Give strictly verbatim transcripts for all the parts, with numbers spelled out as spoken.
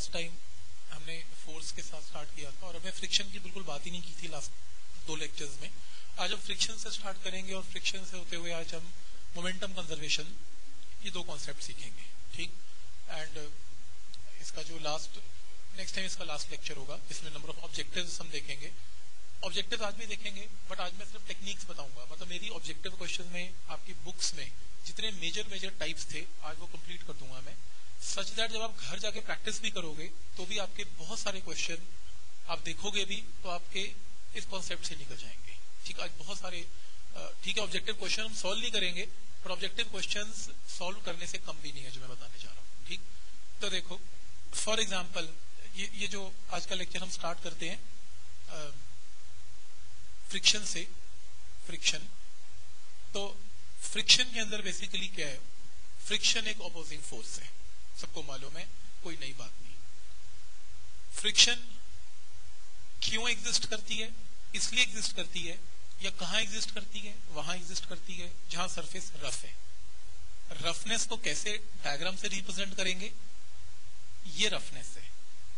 Last time हमने force के साथ स्टार्ट किया था और हमें फ्रिक्शन की बिल्कुल बात ही नहीं की थी लास्ट दो लेक्चर्स में। आज हम फ्रिक्शन से स्टार्ट करेंगे और फ्रिक्शन से होते हुए आज हम मोमेंटम कंजर्वेशन ये दो कॉन्सेप्ट सीखेंगे, ठीक। एंड इसका जो लास्ट नेक्स्ट टाइम इसका लास्ट लेक्चर होगा, इसमें नंबर ऑफ ऑब्जेक्टिव्स हम देखेंगे। ऑब्जेक्टिव्स आज भी देखेंगे बट आज मैं सिर्फ टेक्निक्स बताऊंगा। मतलब मेरी ऑब्जेक्टिव क्वेश्चन में आपकी बुक्स में जितने मेजर मेजर टाइप्स थे आज वो कंप्लीट कर दूंगा मैं, सच दैट जब आप घर जाके प्रैक्टिस भी करोगे तो भी आपके बहुत सारे क्वेश्चन आप देखोगे भी तो आपके इस कॉन्सेप्ट से निकल जाएंगे, ठीक। आज बहुत सारे ठीक है ऑब्जेक्टिव क्वेश्चन हम सॉल्व नहीं करेंगे पर ऑब्जेक्टिव क्वेश्चंस सॉल्व करने से कम भी नहीं है जो मैं बताने जा रहा हूँ, ठीक। तो देखो फॉर एग्जांपल ये ये जो आज का लेक्चर हम स्टार्ट करते हैं फ्रिक्शन से। फ्रिक्शन तो फ्रिक्शन के अंदर बेसिकली क्या है, फ्रिक्शन एक ऑपोजिंग फोर्स है, सबको मालूम है, कोई नई बात नहीं। फ्रिक्शन क्यों एग्जिस्ट करती है, इसलिए एग्जिस्ट करती है या कहां एग्जिस्ट करती है, वहां एग्जिस्ट करती है जहां सरफेस रफ है। रफनेस को कैसे डायग्राम से रिप्रेजेंट करेंगे, ये रफनेस है।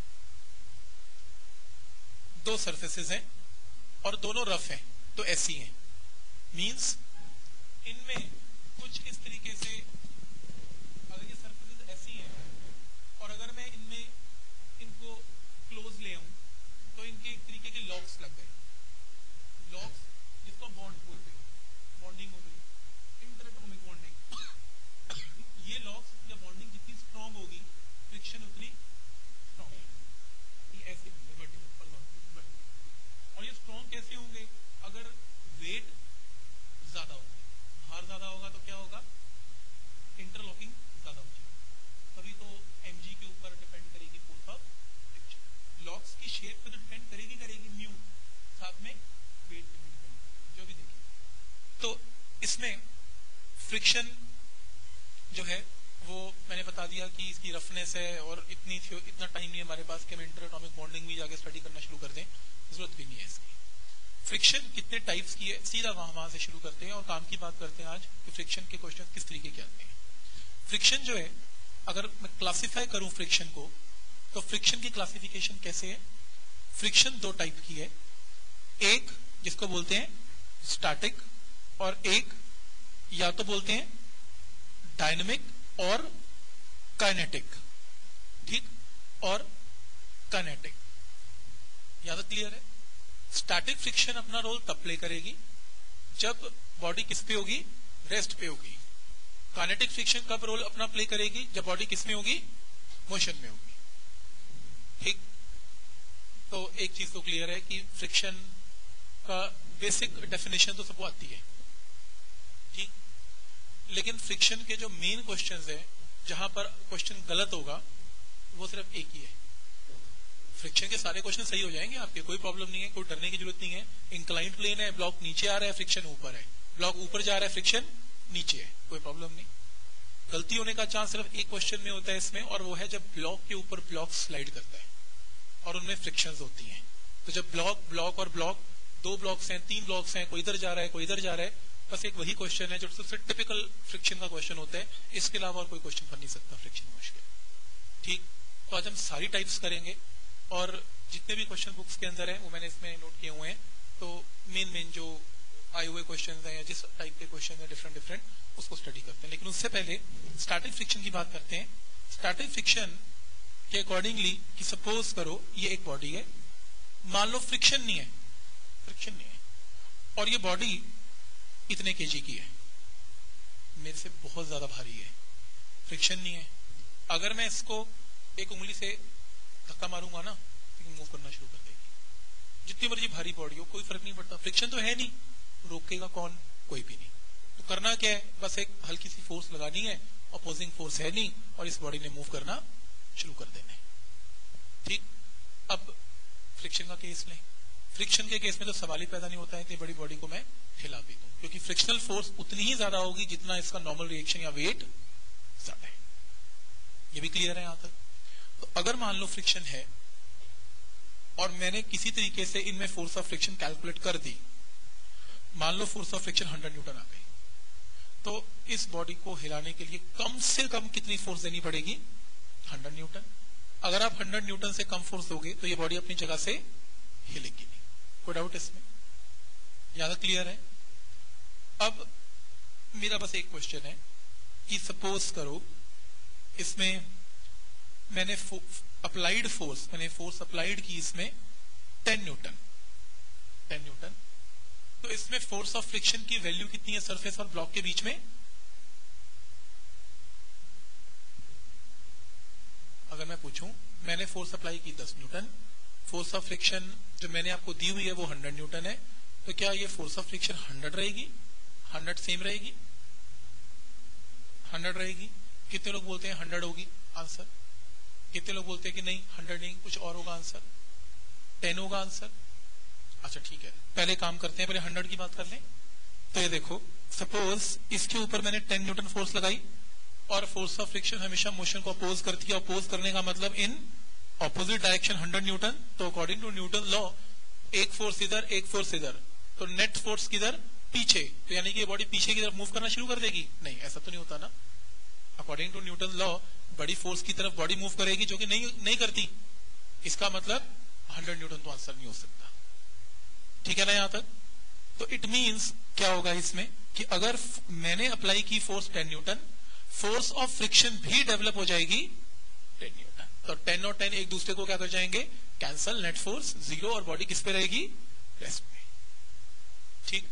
दो सरफेसेस हैं और दोनों रफ हैं तो ऐसी हैं, मींस इनमें कुछ इस तरीके से अगर ये सरफेसेस ऐसी हैं और अगर मैं इनमें इनको क्लोज ले आऊं तो इनके एक तरीके के लॉक्स लग गए, लॉक्स जिसको बॉन्ड बोलते हैं, बॉन्डिंग हो गई, इंटरएटॉमिक बॉन्डिंग। ये लॉक्स या बॉन्डिंग जितनी स्ट्रांग होगी फ्रिक्शन उतनी स्ट्रांग होगी। ये ऐसे और ये स्ट्रांग कैसे होंगे, अगर वेट ज्यादा होगा, भार ज्यादा होगा तो क्या होगा, इंटरलॉकिंग ज्यादा हो जाएगी। तभी तो एमजी के ऊपर डिपेंड करेगी फोर्स ऑफ फ्रिक्शन। लॉक्स की शेप पे तो डिपेंड करेगी करेगी म्यू, साथ में वेट पे डिपेंड करेगी, जो भी देखेंगे। तो इसमें फ्रिक्शन जो है वो मैंने बता दिया कि इसकी रफनेस है और इतनी इतना टाइम नहीं है हमारे पास कि हम इंटरएटॉमिक बॉन्डिंग भी जाके स्टडी करना शुरू कर दें, जरूरत भी नहीं है इसकी। फ्रिक्शन कितने टाइप्स की है, सीधा वहां वहां से शुरू करते हैं और काम की बात करते हैं आज कि फ्रिक्शन के क्वेश्चन किस तरीके के आते हैं। फ्रिक्शन जो है अगर मैं क्लासिफाई करूं फ्रिक्शन को तो फ्रिक्शन की क्लासिफिकेशन कैसे है, फ्रिक्शन दो टाइप की है, एक जिसको बोलते हैं स्टैटिक और एक या तो बोलते हैं डायनेमिक और काइनेटिक, ठीक, और काइनेटिक। याद क्लियर है। स्टैटिक फ्रिक्शन अपना रोल तब प्ले करेगी जब बॉडी किस पे होगी, रेस्ट पे होगी। काइनेटिक फ्रिक्शन कब रोल अपना प्ले करेगी, जब बॉडी किस में होगी, मोशन में होगी, ठीक। तो एक चीज तो क्लियर है कि फ्रिक्शन का बेसिक डेफिनेशन तो सबको आती है, ठीक। लेकिन फ्रिक्शन के जो मेन क्वेश्चंस है जहां पर क्वेश्चन गलत होगा वो सिर्फ एक ही है। फ्रिक्शन के सारे क्वेश्चन सही हो जाएंगे आपके, कोई प्रॉब्लम नहीं है, कोई डरने की जरूरत नहीं है। इंक्लाइंड प्लेन है, ब्लॉक नीचे आ रहा है, फ्रिक्शन ऊपर है, ब्लॉक ऊपर जा रहा है, फ्रिक्शन नीचे है, कोई प्रॉब्लम नहीं। गलती होने का चांस सिर्फ एक क्वेश्चन में होता है इसमें, और वो है जब ब्लॉक के ऊपर ब्लॉक स्लाइड करता है और उनमें फ्रिक्शंस होती हैं। तो जब ब्लॉक ब्लॉक और ब्लॉक दो ब्लॉक्स हैं, तीन ब्लॉक्स हैं, कोई इधर जा रहा है कोई इधर जा रहा है, बस एक वही क्वेश्चन है जो सबसे टिपिकल फ्रिक्शन का क्वेश्चन होता है। इसके अलावा और कोई क्वेश्चन बन नहीं सकता फ्रिक्शन मुश्किल, ठीक। तो आज हम सारी टाइप्स करेंगे और जितने भी क्वेश्चन बुक्स के अंदर हैं वो मैंने इसमें नोट किए हुए हैं। तो मेन मेन जो आए हुए क्वेश्चन हैं या जिस टाइप के क्वेश्चन है डिफरेंट डिफरेंट उसको स्टडी करते हैं। लेकिन उससे पहले स्टैटिक फ्रिक्शन की बात करते हैं। स्टैटिक फ्रिक्शन के अकॉर्डिंगली कि सपोज करो ये एक बॉडी है, मान लो फ्रिक्शन नहीं है, फ्रिक्शन नहीं है और ये बॉडी इतने केजी की है, मेरे से बहुत ज्यादा भारी है, फ्रिक्शन नहीं है। अगर मैं इसको एक उंगली से धक्का मारूंगा ना तो मूव करना शुरू कर देगी, जितनी मर्जी भारी बॉडी हो कोई फर्क नहीं पड़ता, फ्रिक्शन तो है नहीं, रोकेगा कौन, कोई भी नहीं। तो करना क्या है, बस एक हल्की सी फोर्स लगानी है, अपोजिंग फोर्स है नहीं और इस बॉडी ने मूव करना शुरू कर देना है, ठीक। अब फ्रिक्शन का केस लें, फ्रिक्शन के केस में तो सवाल ही पैदा नहीं होता है कि बड़ी बॉडी को मैं हिला भी दूं, क्योंकि फ्रिक्शनल फोर्स उतनी ही ज्यादा होगी जितना इसका नॉर्मल रिएक्शन या वेट ज्यादा है। ये भी क्लियर है यहां तक। तो अगर मान लो फ्रिक्शन है और मैंने किसी तरीके से इनमें फोर्स ऑफ फ्रिक्शन कैलकुलेट कर दी, मान लो force of friction hundred newton आ गई, तो इस बॉडी को हिलाने के लिए कम से कम कितनी फोर्स देनी पड़ेगी, हंड्रेड न्यूटन। अगर आप हंड्रेड न्यूटन से कम फोर्स दोगे तो ये बॉडी अपनी जगह से हिलेगी नहीं। कोई डाउट इसमें? ज्यादा क्लियर है? अब मेरा बस एक क्वेश्चन है कि सपोज करो इसमें मैंने अप्लाइड फोर्स मैंने फोर्स अप्लाइड की इसमें टेन न्यूटन टेन न्यूटन तो इसमें फोर्स ऑफ फ्रिक्शन की वैल्यू कितनी है सरफेस और ब्लॉक के बीच में? अगर मैं पूछूं मैंने फोर्स अप्लाई की दस न्यूटन, फोर्स ऑफ फ्रिक्शन जो मैंने आपको दी हुई है वो हंड्रेड न्यूटन है, तो क्या ये फोर्स ऑफ फ्रिक्शन हंड्रेड रहेगी? हंड्रेड सेम रहेगी? हंड्रेड रहेगी? कितने लोग बोलते हैं हंड्रेड होगी आंसर? कितने लोग बोलते हैं कि नहीं हंड्रेड नहीं कुछ और होगा आंसर? टेन होगा आंसर? अच्छा ठीक है, पहले काम करते हैं, पहले हंड्रेड की बात कर लें। तो ये देखो सपोज इसके ऊपर मैंने टेन न्यूटन फोर्स लगाई और फोर्स ऑफ फ्रिक्शन हमेशा मोशन को अपोज करती है। अपोज करने का मतलब in opposite direction hundred newton. तो अकॉर्डिंग टू न्यूटन लॉ एक फोर्स इधर एक फोर्स इधर, तो नेट फोर्स किधर? पीछे। तो यानी कि ये बॉडी पीछे की तरफ मूव करना शुरू कर देगी? नहीं, ऐसा तो नहीं होता ना। अकॉर्डिंग टू न्यूटन लॉ बड़ी फोर्स की तरफ बॉडी मूव करेगी जो कि नहीं नहीं करती। इसका मतलब हंड्रेड न्यूटन तो आंसर नहीं हो सकता। ठीक है ना यहां तक? तो इट मींस क्या होगा इसमें कि अगर मैंने अप्लाई की force ten newton, force of friction भी डेवलप हो जाएगी टेन न्यूटन। तो टेन और टेन एक दूसरे को क्या कर जाएंगे? कैंसल, नेट फोर्स जीरो और बॉडी किस पे रहेगी? रेस्ट पे। ठीक।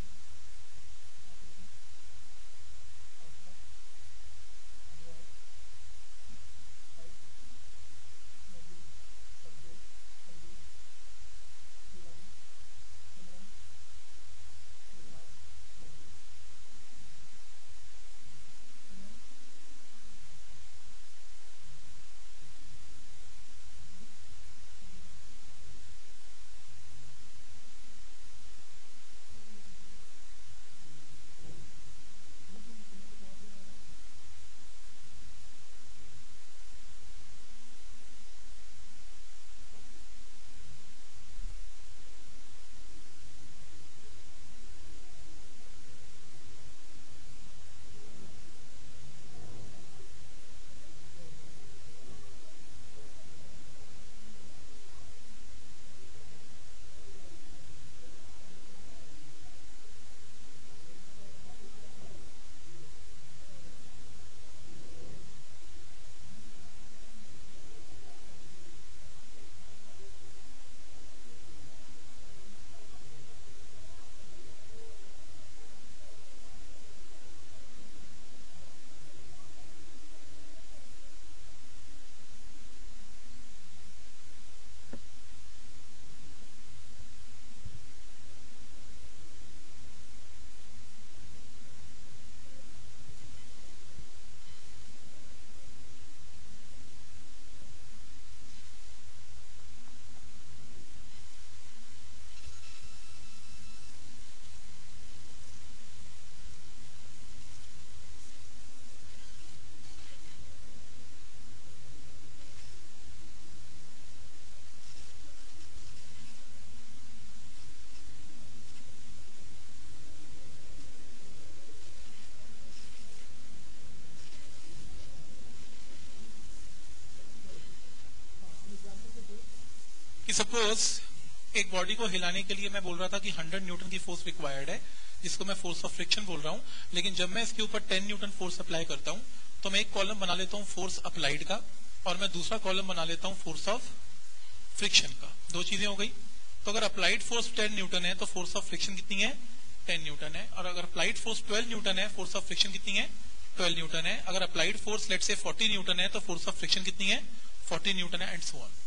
कि सपोज एक बॉडी को हिलाने के लिए मैं बोल रहा था कि हंड्रेड न्यूटन की फोर्स रिक्वायर्ड है, जिसको मैं फोर्स ऑफ फ्रिक्शन बोल रहा हूं, लेकिन जब मैं इसके ऊपर टेन न्यूटन फोर्स अप्लाई करता हूं तो मैं एक कॉलम बना लेता हूं फोर्स अप्लाइड का और मैं दूसरा कॉलम बना लेता हूं फोर्स ऑफ फ्रिक्शन का। दो चीजें हो गई। तो अगर अप्लाइड फोर्स टेन न्यूटन है तो फोर्स ऑफ फ्रिक्शन कितनी है? टेन न्यूटन है। और अगर अप्लाइड फोर्स ट्वेल्व न्यूटन है, फोर्स ऑफ फ्रिक्शन कितनी है? ट्वेल्व न्यूटन है। अगर applied force let say forty newton है तो फोर्स ऑफ फ्रिक्शन कितनी है? फोर्टी न्यूटन है, एंड सो ऑन।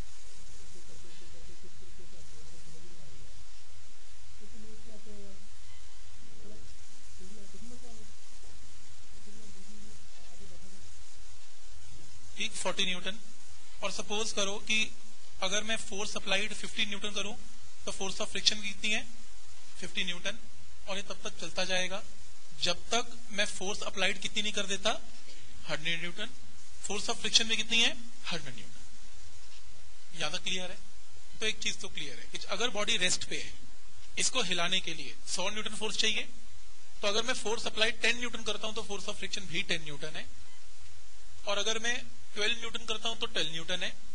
ठीक, फोर्टी न्यूटन। और सपोज करो कि अगर मैं फोर्स अप्लाइड फिफ्टी न्यूटन करूं तो फोर्स ऑफ फ्रिक्शन कितनी है? Fifty newton. और ये तब तक चलता जाएगा जब तक मैं फोर्स अप्लाइड कितनी नहीं कर देता? Hundred newton. Force of friction में कितनी है? Hundred Newton. ज्यादा क्लियर है? तो एक चीज तो क्लियर है कि अगर बॉडी रेस्ट पे है, इसको हिलाने के लिए सौ न्यूटन फोर्स चाहिए, तो अगर मैं फोर्स अप्लाइड टेन न्यूटन करता हूं तो फोर्स ऑफ फ्रिक्शन भी टेन न्यूटन है। और अगर मैं ट्वेल्व न्यूटन करता हूं तो ट्वेल्व न्यूटन है।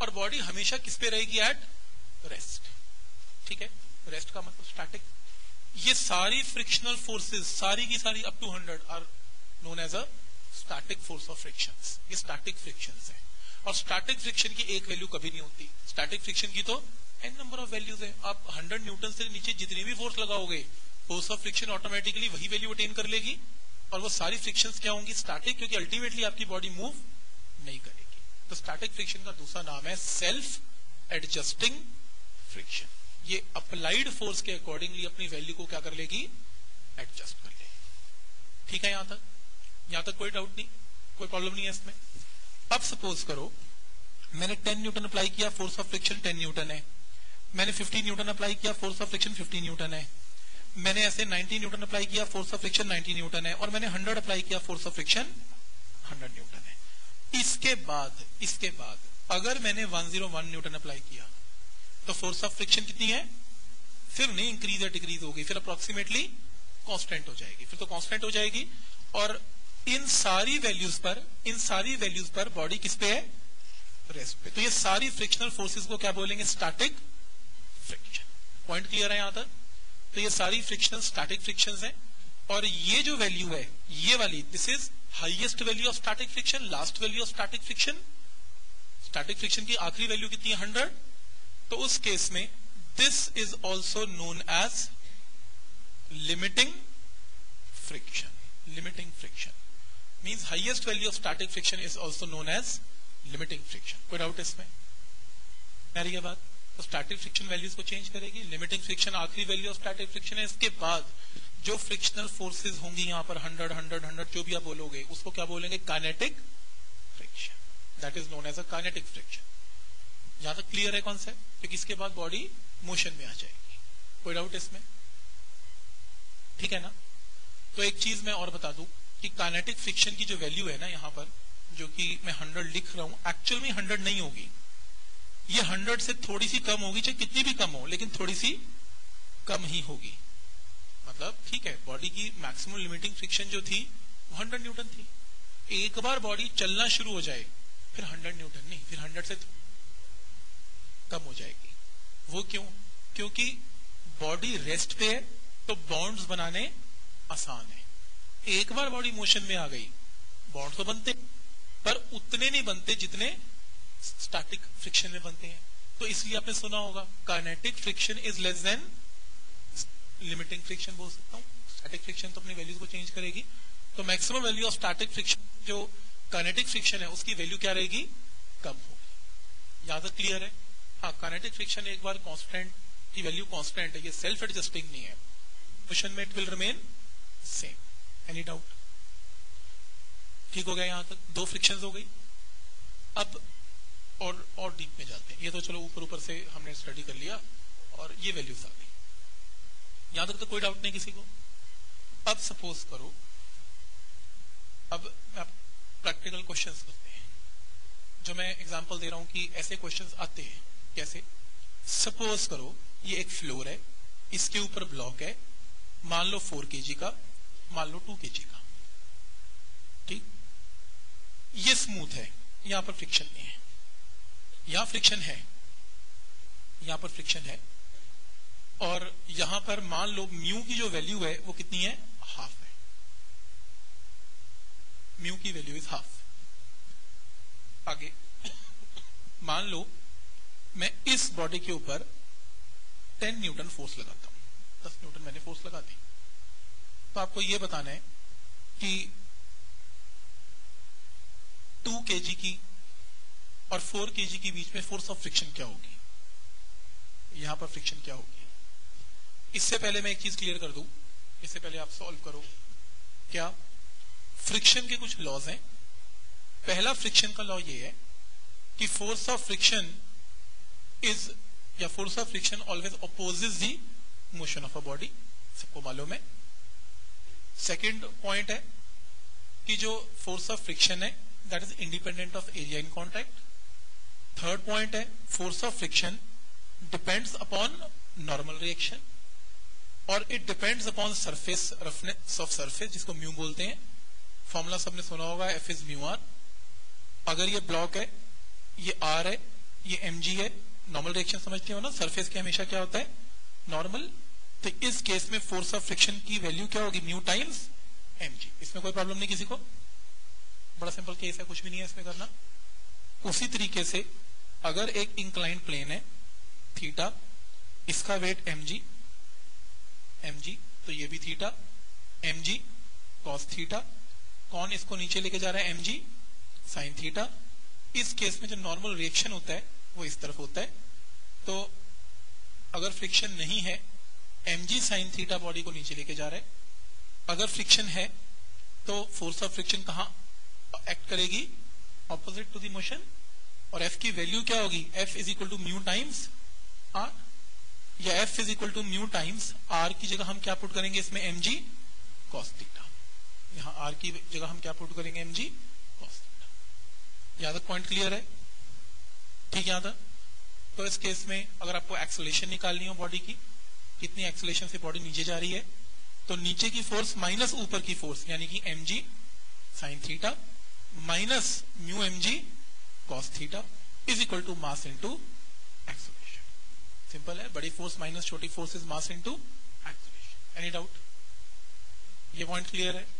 और बॉडी हमेशा किस पे रहेगी? At rest. ठीक है, रेस्ट का मतलब स्टैटिक। ये सारी फ्रिक्शनल फोर्सेस, सारी की सारी up to hundred are known as a static force of frictions. ये स्टैटिक फ्रिक्शंस है। और स्टैटिक फ्रिक्शन की एक वैल्यू कभी नहीं होती। स्टैटिक फ्रिक्शन की तो एन नंबर ऑफ वैल्यूज है। आप हंड्रेड न्यूटन से नीचे जितनी भी फोर्स लगाओगे, फोर्स ऑफ फ्रिक्शन ऑटोमेटिकली वही वैल्यू अटेन कर लेगी, और वो सारी फ्रिक्शंस क्या होंगी? स्टैटिक, क्योंकि अल्टीमेटली आपकी बॉडी मूव नहीं करेगी। तो स्टैटिक फ्रिक्शन का दूसरा नाम है सेल्फ एडजस्टिंग फ्रिक्शन। ये अप्लाइड फोर्स के अकॉर्डिंगली अपनी वैल्यू को क्या कर लेगी? एडजस्ट कर लेगी। ठीक है, यहां तक यहां तक कोई डाउट नहीं, कोई प्रॉब्लम नहीं है इसमें। अब सपोज करो मैंने टेन न्यूटन अप्लाई किया, force of friction ten newton है। मैंने फिफ्टीन न्यूटन अप्लाई किया, force of friction fifteen newton है। मैंने ऐसे नाइनटी न्यूटन अप्लाई किया, force of friction ninety newton है। और मैंने हंड्रेड अप्लाई किया, force of friction hundred newton है। इसके बाद इसके बाद अगर मैंने one zero one newton apply किया तो फोर्स ऑफ फ्रिक्शन कितनी है? फिर नहीं इंक्रीज या डिक्रीज होगी, फिर अप्रोक्सीमेटली कांस्टेंट हो जाएगी। फिर तो कांस्टेंट हो जाएगी। और इन सारी वैल्यूज पर इन सारी वैल्यूज पर बॉडी किस पे है? रेस्ट पे। तो ये सारी फ्रिक्शनल फोर्सेस को क्या बोलेंगे? Static friction. पॉइंट क्लियर है यहां तक? तो ये सारी फ्रिक्शनल स्टैटिक फ्रिक्शंस हैं। और ये जो वैल्यू है, ये वाली, this is highest value of static friction, last value of static friction. Static friction की आखिरी वैल्यू कितनी है? हंड्रेड। तो उस केस में this is also known as limiting friction. Limiting friction means highest value of static friction is also known as limiting friction. कोई doubt इसमें? मेरी बात तो स्टैटिक फ्रिक्शन वैल्यूज को चेंज करेगी। लिमिटिंग फ्रिक्शन आखिरी वैल्यू ऑफ स्टैटिक फ्रिक्शन है। इसके बाद जो फ्रिक्शनल फोर्सेस होंगी यहाँ पर हंड्रेड हंड्रेड हंड्रेड जो भी आप बोलोगे, उसको क्या बोलेंगे? Kinetic friction. That is known as a kinetic friction. यहां तक क्लियर है कॉन्सेप्ट? क्योंकि इसके बाद बॉडी मोशन में आ जाएगी। कोई डाउट इसमें? ठीक है ना? तो एक चीज मैं और बता दूं कि काइनेटिक फ्रिक्शन की जो वैल्यू है ना यहाँ पर, जो कि मैं हंड्रेड लिख रहा हूं, एक्चुअल में हंड्रेड नहीं होगी। ये हंड्रेड से थोड़ी सी कम होगी, चाहे कितनी भी कम हो, लेकिन थोड़ी सी कम ही होगी। मतलब ठीक है, बॉडी की मैक्सिमम लिमिटिंग फ्रिक्शन जो थी वो हंड्रेड न्यूटन थी। एक बार बॉडी चलना शुरू हो जाए फिर हंड्रेड न्यूटन नहीं, फिर हंड्रेड से कम हो जाएगी। वो क्यों? क्योंकि बॉडी रेस्ट पे है तो बॉन्ड्स बनाने आसान है। एक बार बॉडी मोशन में आ गई, बॉन्ड तो बनते पर उतने नहीं बनते जितने स्टैटिक फ्रिक्शन में बनते हैं। तो इसलिए आपने सुना होगा kinetic friction is less than limiting friction बोल सकता हूं। स्टैटिक फ्रिक्शन तो अपनी वैल्यूज को चेंज करेगी। तो maximum value of static friction जो काइनेटिक फ्रिक्शन है उसकी वैल्यू क्या रहेगी? कम होगी। यहां तक क्लियर है? हाँ, काइनेटिक फ्रिक्शन एक बार कांस्टेंट की वैल्यू कांस्टेंट है, ये सेल्फ एडजस्टिंग नहीं है। मोशन में it will remain same. Any doubt? ठीक हो गया? यहां तक दो फ्रिक्शंस हो गई। अब और और डीप में जाते हैं। ये तो चलो ऊपर ऊपर से हमने स्टडी कर लिया और ये वैल्यूज आ गई। यहां तक तो कोई डाउट नहीं किसी को। अब सपोज करो, अब प्रैक्टिकल क्वेश्चंस करते हैं। जो मैं एग्जांपल दे रहा हूं कि ऐसे क्वेश्चंस आते हैं। कैसे? सपोज करो ये एक फ्लोर है, इसके ऊपर ब्लॉक है, मान लो फोर केजी का, मान लो टू केजी का। ठीक, ये स्मूथ है, यहां पर फ्रिक्शन नहीं है। यहां फ्रिक्शन है, यहां पर फ्रिक्शन है, और यहां पर मान लो म्यू की जो वैल्यू है वो कितनी है? हाफ है। म्यू की वैल्यू इज हाफ। आगे मान लो मैं इस बॉडी के ऊपर टेन न्यूटन फोर्स लगाता हूं, दस न्यूटन मैंने फोर्स लगा दी। तो आपको यह बताना है कि टू केजी की और फोर केजी के बीच में फोर्स ऑफ फ्रिक्शन क्या होगी, यहां पर फ्रिक्शन क्या होगी। इससे पहले मैं एक चीज क्लियर कर दूं, इससे पहले आप सॉल्व करो। क्या फ्रिक्शन के कुछ लॉज हैं। पहला फ्रिक्शन का लॉ ये है कि फोर्स ऑफ फ्रिक्शन इज या force of friction always opposes the motion of a body, सबको मालूम है। सेकेंड पॉइंट है कि जो फोर्स ऑफ फ्रिक्शन है that is independent of area in contact. Third point है force of friction depends upon normal reaction और it depends upon surface roughness of surface, जिसको म्यू बोलते हैं। फॉर्मूला सबने सुना होगा, एफ इज म्यू आर। अगर ये ब्लॉक है, ये आर है, ये mg है, नॉर्मल रिएक्शन समझते हो ना, सरफेस के हमेशा क्या होता है, नॉर्मल। तो इस केस में फोर्स ऑफ फ्रिक्शन की वैल्यू क्या होगी, म्यू टाइम्स mg। इसमें कोई प्रॉब्लम नहीं किसी को, बड़ा सिंपल केस है, कुछ भी नहीं है इसमें करना। उसी तरीके से अगर एक इंक्लाइंड प्लेन है थीटा, इसका वेट mg mg, तो ये भी थीटा mg cos थीटा, कौन इसको नीचे लेके जा रहा है, mg sin थीटा। इस केस में जो नॉर्मल रिएक्शन होता है वो इस तरफ होता है। तो अगर फ्रिक्शन नहीं है, mg sin थीटा बॉडी को नीचे लेके जा रहा है। अगर फ्रिक्शन है तो फोर्स ऑफ फ्रिक्शन कहां एक्ट करेगी, ऑपोजिट टू द मोशन, और F की वैल्यू क्या होगी, F is equal to mu times R, या F is equal to mu times R की जगह हम क्या पुट करेंगे इसमें, mg cos थीटा। यहाँ R की जगह हम क्या पुट करेंगे, mg cos थीटा। यहाँ तक पॉइंट क्लियर है, ठीक यहाँ तक। तो इस केस में अगर आपको एक्सेलरेशन निकालनी हो बॉडी की, कितनी एक्सेलरेशन से बॉडी नीचे जा रही है, तो नीचे की फोर्स माइनस ऊपर की फोर्स, यानी कि mg sin theta minus mu mg cos theta is equal to mass into acceleration. Simple है, बड़ी फोर्स माइनस छोटी force is mass into acceleration. Any doubt, ये पॉइंट क्लियर है,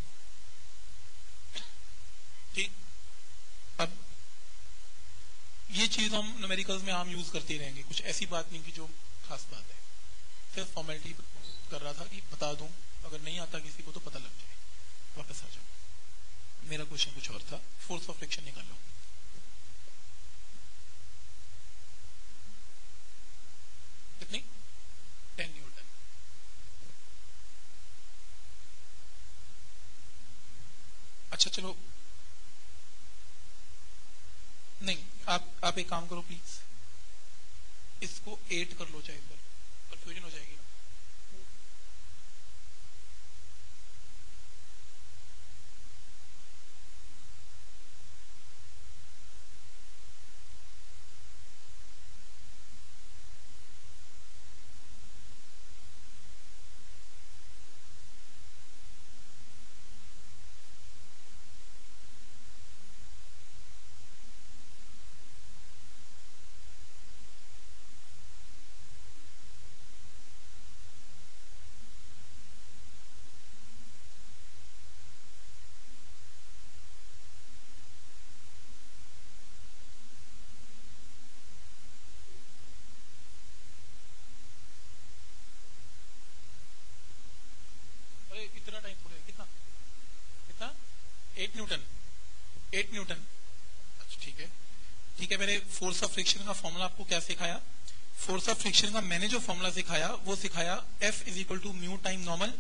ठीक। अब ये चीज हम न्यूमेरिकल्स में आम यूज करते रहेंगे, कुछ ऐसी बात नहीं कि जो खास बात है, सिर्फ फॉर्मेलिटी कर रहा था कि बता दूं, अगर नहीं आता किसी को तो पता लग जाए। वापस आ जाओ, मेरा क्वेश्चन कुछ और था, फोर्स ऑफ फ्रिक्शन निकालो। कितनी, टेन न्यूटन। अच्छा चलो, नहीं आप आप एक काम करो प्लीज, इसको एट कर लो, चाहे एक बार कंफ्यूजन हो जाएगी ना। इतना टाइम थोड़ा, कितना कितना एट न्यूटन, एट न्यूटन। अच्छा ठीक है, ठीक है। मैंने फोर्स ऑफ फ्रिक्शन का फॉर्मूला आपको क्या सिखाया, फोर्स ऑफ फ्रिक्शन का मैंने जो फॉर्मूला सिखाया वो सिखाया F is equal to mu time normal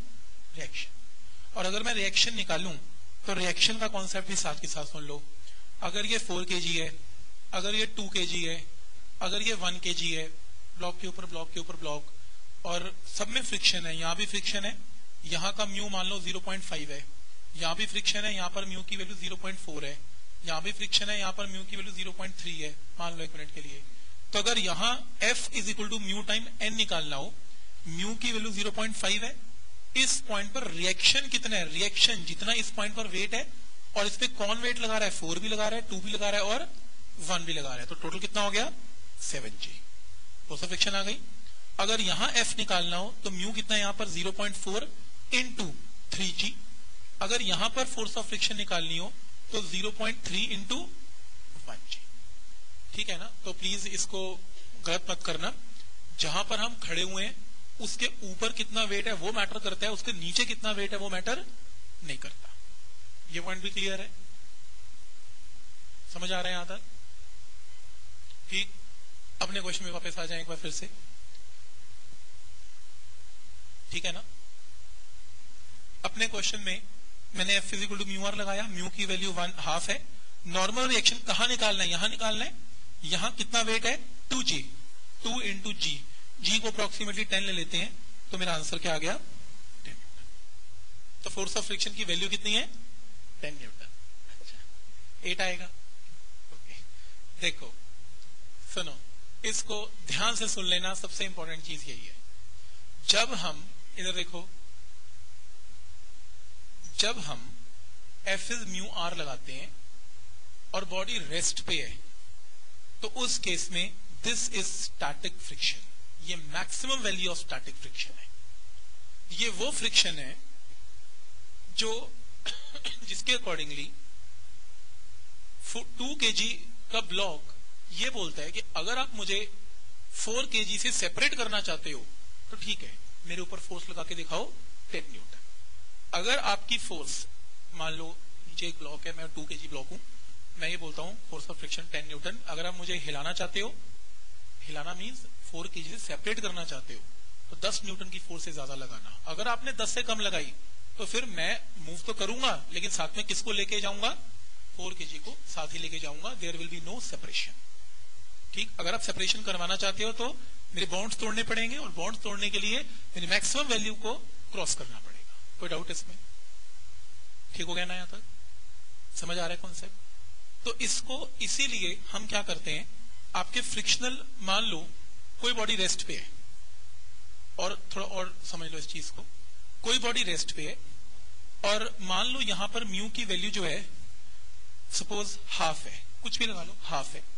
reaction. और अगर मैं रिएक्शन निकालूं तो रिएक्शन का कॉन्सेप्ट भी साथ के साथ सुन लो। अगर ये फोर के जी है, अगर ये टू के जी है, अगर ये वन के जी है, ब्लॉक के ऊपर ब्लॉक के ऊपर ब्लॉक, और सब में फ्रिक्शन है, यहाँ भी फ्रिक्शन है, यहाँ का म्यू मान लो ज़ीरो पॉइंट फाइव है, यहाँ भी फ्रिक्शन है, यहाँ पर म्यू की वैल्यू ज़ीरो पॉइंट फोर है, यहाँ भी फ्रिक्शन है, यहाँ पर म्यू की वैल्यू ज़ीरो पॉइंट थ्री है, मान लो एक मिनट के लिए। तो अगर यहाँ F is equal to mu time n निकालना हो, म्यू की वैल्यू ज़ीरो पॉइंट फाइव है, इस पॉइंट पर रिएक्शन कितना है, रिएक्शन जितना इस पॉइंट पर वेट है, और इस पे कौन वेट लगा रहा है, फोर भी लगा रहा है, टू भी लगा रहा है और वन भी लगा रहा है, तो टोटल कितना हो गया, seven G. Force of friction आ गई। अगर यहाँ F निकालना हो तो म्यू कितना है यहाँ पर zero point four into three G. अगर यहाँ पर फोर्स ऑफ फ्रिक्शन निकालनी हो तो zero point three into one G. ठीक है ना। तो प्लीज इसको गलत मत करना, जहां पर हम खड़े हुए हैं उसके ऊपर कितना वेट है वो मैटर करता है, उसके नीचे कितना वेट है वो मैटर नहीं करता। ये पॉइंट भी क्लियर है, समझ आ रहा है यहां तक? ठीक, अपने क्वेश्चन में वापस आ जाए एक बार फिर से, ठीक है ना। अपने क्वेश्चन में मैंने F is equal to mu R लगाया, म्यू की वैल्यू वन हाफ है। नॉर्मल रिएक्शन कहां निकालना है, यहां निकालना है। यहां कितना वेट है, two G, two into G, G को अप्रोक्सीमेटली टेन ले लेते हैं, तो मेरा आंसर क्या आ गया, टेन न्यूटन। तो फोर्स ऑफ फ्रिक्शन की वैल्यू कितनी है, टेन न्यूटन। अच्छा, एट आएगा। ओके, देखो सुनो, इसको ध्यान से सुन लेना, सबसे इंपॉर्टेंट चीज यही है। जब हम इधर देखो, जब हम F इज म्यू आर लगाते हैं और बॉडी रेस्ट पे है, तो उस केस में दिस इज स्टैटिक फ्रिक्शन। ये maximum value of static friction है। ये वो फ्रिक्शन है जो जिसके अकॉर्डिंगली टू केजी का ब्लॉक ये बोलता है कि अगर आप मुझे फोर केजी से सेपरेट करना चाहते हो तो ठीक है, मेरे ऊपर फोर्स लगा के दिखाओ टेन न्यूटन। अगर आपकी फोर्स, मान लो नीचे एक ब्लॉक है, मैं टू केजी ब्लॉक हूं, मैं ये बोलता हूं force of friction ten newton. अगर आप मुझे हिलाना चाहते हो, हिलाना मीन्स फोर केजी से सेपरेट करना चाहते हो, तो दस न्यूटन की फोर्स से ज्यादा लगाना। अगर आपने दस से कम लगाई तो फिर मैं मूव तो करूंगा, लेकिन साथ में किसको लेके जाऊंगा? फोर केजी को साथ ही लेके जाऊंगा। There will be no separation. ठीक, अगर आप सेपरेशन करवाना चाहते हो तो मेरे बॉन्ड्स तोड़ने पड़ेंगे, और बॉन्ड्स तोड़ने के लिए मेरी मैक्सिमम वैल्यू को क्रॉस करना पड़ेगा। कोई डाउट इसमें? ठीक हो गया ना? यहां तक समझ आ रहा है कॉन्सेप्ट? तो इसको इसीलिए हम क्या करते हैं, आपके फ्रिक्शनल, मान लो कोई बॉडी रेस्ट पे है, और थोड़ा और समझ लो इस चीज को, कोई बॉडी रेस्ट पे है और मान लो यहां पर म्यू की वैल्यू जो है सपोज हाफ है, कुछ भी लगा लो, हाफ है।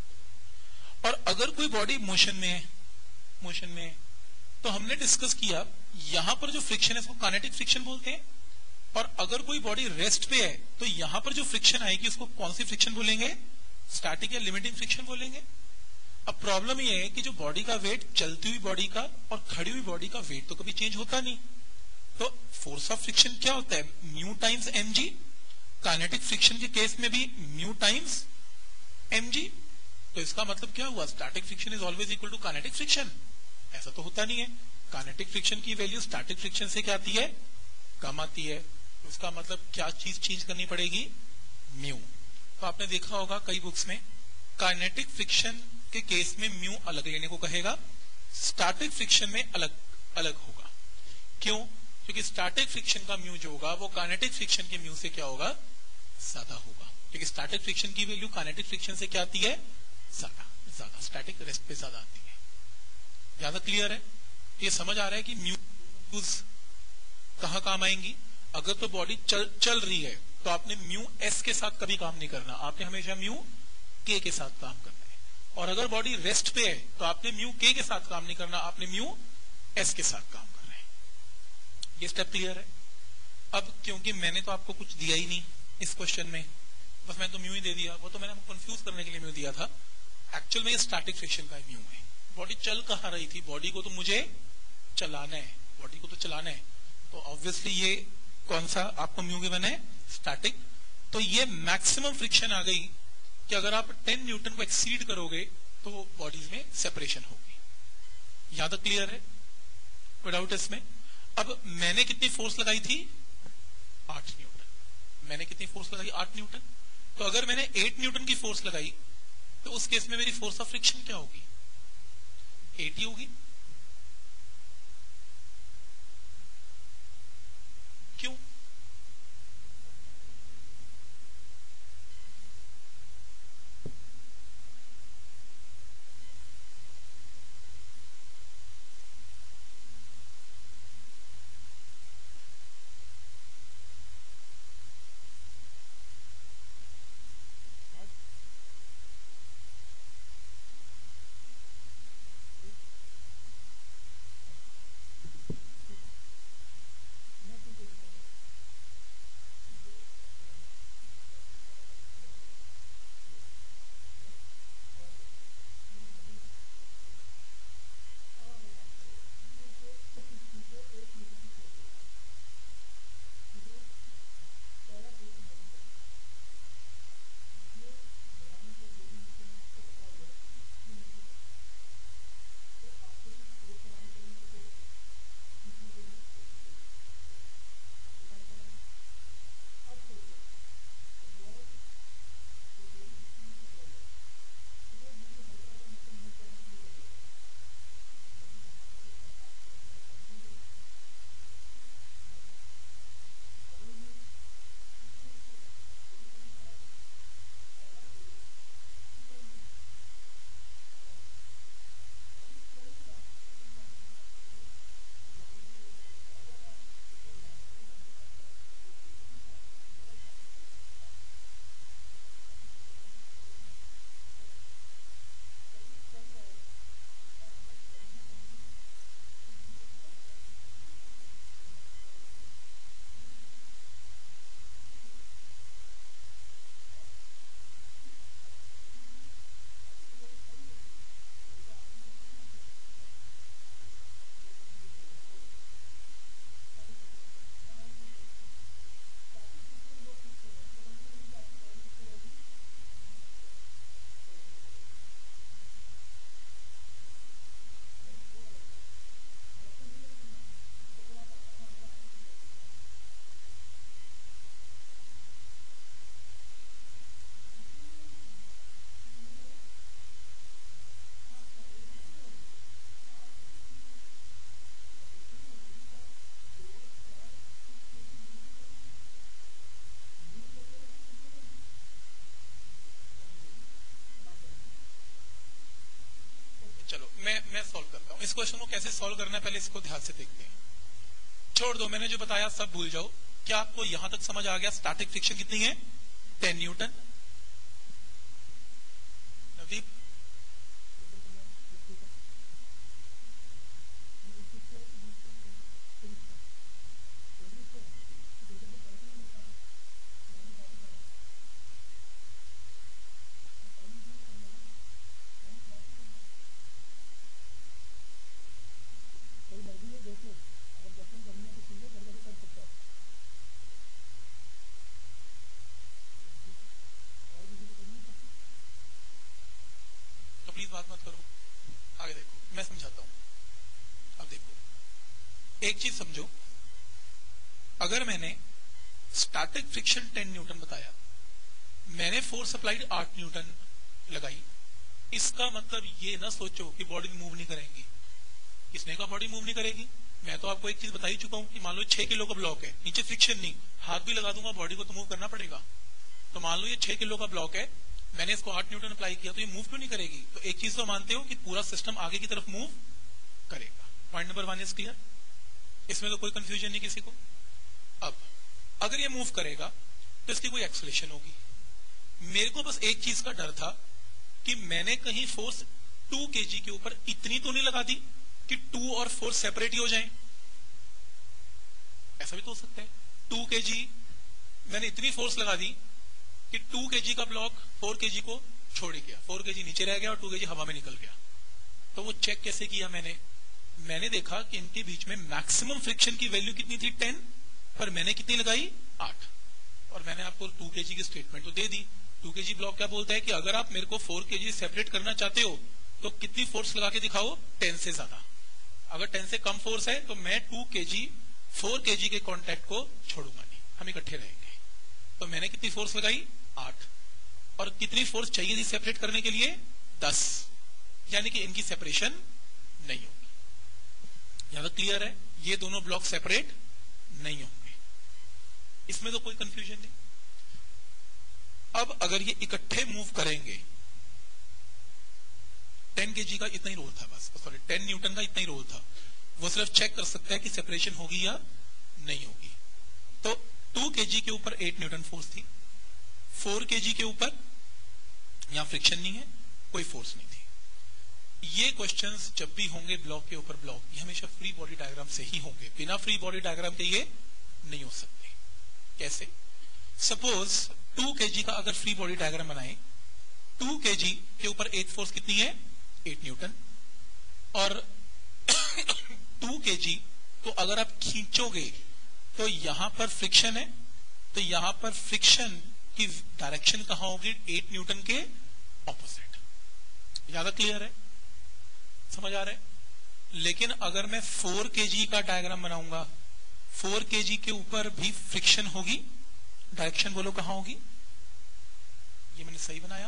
और अगर कोई बॉडी मोशन में है, मोशन में है, तो हमने डिस्कस किया यहां पर जो फ्रिक्शन है उसको काइनेटिक फ्रिक्शन बोलते हैं, और अगर कोई बॉडी रेस्ट पे है तो यहां पर जो फ्रिक्शन आएगी उसको कौन सी फ्रिक्शन बोलेंगे? स्टैटिक या लिमिटिंग फ्रिक्शन बोलेंगे। अब प्रॉब्लम यह है कि जो बॉडी का वेट, चलती हुई बॉडी का और खड़ी हुई बॉडी का वेट तो कभी चेंज होता नहीं, तो फोर्स ऑफ फ्रिक्शन क्या होता है? Mu times M G. Kinetic friction के केस में भी म्यू टाइम्स एम जी। तो इसका मतलब क्या हुआ? Static friction is always equal to kinetic friction. ऐसा तो होता नहीं है। काइनेटिक फ्रिक्शन की वैल्यू स्टैटिक फ्रिक्शन से क्या आती है? कम आती है। उसका मतलब क्या चीज चेंज करनी पड़ेगी? म्यू। तो आपने देखा होगा कई बुक्स में काइनेटिक फ्रिक्शन के केस में म्यू अलग लेने को कहेगा, स्टैटिक फ्रिक्शन में अलग अलग होगा। क्यों? क्योंकि स्टैटिक फ्रिक्शन का म्यू जो होगा वो काइनेटिक फ्रिक्शन के म्यू से क्या होगा? ज्यादा होगा। क्योंकि स्टैटिक फ्रिक्शन की वैल्यू काइनेटिक फ्रिक्शन से क्या आती है? ज्यादा ज्यादा स्टैटिक रेस्ट पे ज्यादा आती है। ज्यादा क्लियर है? ये समझ आ रहा है कि म्यूज कहां काम आएंगी? अगर तो बॉडी चल चल रही है तो आपने म्यू एस के साथ कभी काम नहीं करना, आपने हमेशा म्यू के के साथ काम करना है। और अगर बॉडी रेस्ट पे है तो आपने म्यू के के साथ काम नहीं करना, आपने म्यू एस के साथ काम करना है। ये स्टेप क्लियर है? अब क्योंकि मैंने तो आपको कुछ दिया ही नहीं इस क्वेश्चन में, बस मैंने तो म्यू ही दे दिया, वो तो मैंने आपको कंफ्यूज करने के लिए म्यू दिया था। एक्चुअल में ये स्टैटिक फ्रिक्शन का म्यू है। बॉडी चल कहाँ रही थी? बॉडी को तो मुझे चलाना है, बॉडी को तो चलाना है, तो ऑब्वियसली ये कौन सा आपको म्यू गिवन है? स्टैटिक। तो ये मैक्सिमम फ्रिक्शन आ गई कि अगर आप टेन न्यूटन को एक्सीड करोगे तो बॉडीज में सेपरेशन होगी। यहां तक क्लियर है? कोई डाउट इसमें? अब मैंने कितनी फोर्स लगाई थी? आठ न्यूटन। मैंने कितनी फोर्स लगाई? आठ न्यूटन। तो अगर मैंने एट न्यूटन की फोर्स लगाई तो उस केस में मेरी फोर्स ऑफ फ्रिक्शन क्या होगी? एटी होगी। क्यों? इस क्वेश्चन को कैसे सॉल्व करना है पहले इसको ध्यान से देखते हैं। छोड़ दो, मैंने जो बताया सब भूल जाओ। क्या आपको यहां तक समझ आ गया? स्टैटिक फ्रिक्शन कितनी है? Ten Newton. नवदीप, बात मत करो, आगे देखो, मैं समझाता हूं। अब देखो, एक चीज समझो, अगर मैंने स्टैटिक फ्रिक्शन टेन न्यूटन बताया, मैंने फोर्स अप्लाइड आठ न्यूटन लगाई, इसका मतलब ये ना सोचो कि बॉडी मूव नहीं करेगी। किसने कहा बॉडी मूव नहीं करेगी? मैं तो आपको एक चीज बता ही चुका हूं कि मान लो छह किलो का ब्लॉक है, नीचे फ्रिक्शन नहीं, हाथ भी लगा दूंगा, बॉडी को तो मूव करना पड़ेगा। तो मान लो ये छह किलो का ब्लॉक है, मैंने इसको आठ न्यूटन अप्लाई किया, तो ये मूव क्यों नहीं करेगी? तो एक चीज तो मानते हो कि पूरा सिस्टम आगे की तरफ मूव करेगा। Point number one is clear, इसमें तो कोई कंफ्यूजन नहीं किसी को। अब अगर ये मूव करेगा तो इसकी कोई एक्सेलरेशन होगी। मेरे को बस एक चीज का डर था कि मैंने कहीं फोर्स टू केजी के ऊपर इतनी तो नहीं लगा दी कि टू और फोर्स सेपरेट ही हो जाएं। ऐसा भी तो हो सकता है, टू केजी मैंने इतनी फोर्स लगा दी कि टू केजी का ब्लॉक फोर केजी को छोड़ गया, फोर केजी नीचे रह गया और टू केजी हवा में निकल गया। तो वो चेक कैसे किया मैंने? मैंने देखा कि इनके बीच में मैक्सिमम फ्रिक्शन की वैल्यू कितनी थी? टेन, पर मैंने कितनी लगाई? आठ। और मैंने आपको टू केजी की स्टेटमेंट तो दे दी। टू केजी ब्लॉक क्या बोलता है कि अगर आप मेरे को फोर केजी सेपरेट करना चाहते हो तो कितनी फोर्स लगा के दिखाओ? टेन से ज्यादा। अगर टेन से कम फोर्स है तो मैं टू केजी फोर केजी के कॉन्टैक्ट को छोड़ूंगा नहीं, हम इकट्ठे रहेंगे। तो मैंने कितनी फोर्स लगाई? आठ। और कितनी फोर्स चाहिए थी सेपरेट करने के लिए? दस। यानी कि इनकी सेपरेशन नहीं होगी। यहां तक क्लियर है? ये दोनों ब्लॉक सेपरेट नहीं होंगे, इसमें तो कोई कंफ्यूजन नहीं। अब अगर ये इकट्ठे मूव करेंगे, टेन केजी का इतना ही रोल था, बस सॉरी टेन न्यूटन का इतना ही रोल था, वो सिर्फ चेक कर सकता है कि सेपरेशन होगी या नहीं होगी। तो टू केजी के ऊपर एट न्यूटन फोर्स थी, फोर केजी के ऊपर यहां फ्रिक्शन नहीं है, कोई फोर्स नहीं थी। ये क्वेश्चंस जब भी होंगे ब्लॉक के ऊपर ब्लॉक, ये हमेशा फ्री बॉडी डायग्राम से ही होंगे, बिना फ्री बॉडी डायग्राम के ये नहीं हो सकते। कैसे? सपोज टू केजी का अगर फ्री बॉडी डायग्राम बनाए, टू केजी के ऊपर एक फोर्स कितनी है? Eight newton. और टू केजी को अगर आप खींचोगे तो यहां पर फ्रिक्शन है, तो यहां पर फ्रिक्शन की डायरेक्शन कहां होगी? एट न्यूटन के ऑपोजिट। ज्यादा क्लियर है? समझ आ रहा है? लेकिन अगर मैं फोर केजी का डायग्राम बनाऊंगा, फोर केजी के ऊपर भी फ्रिक्शन होगी, डायरेक्शन बोलो कहां होगी? ये मैंने सही बनाया?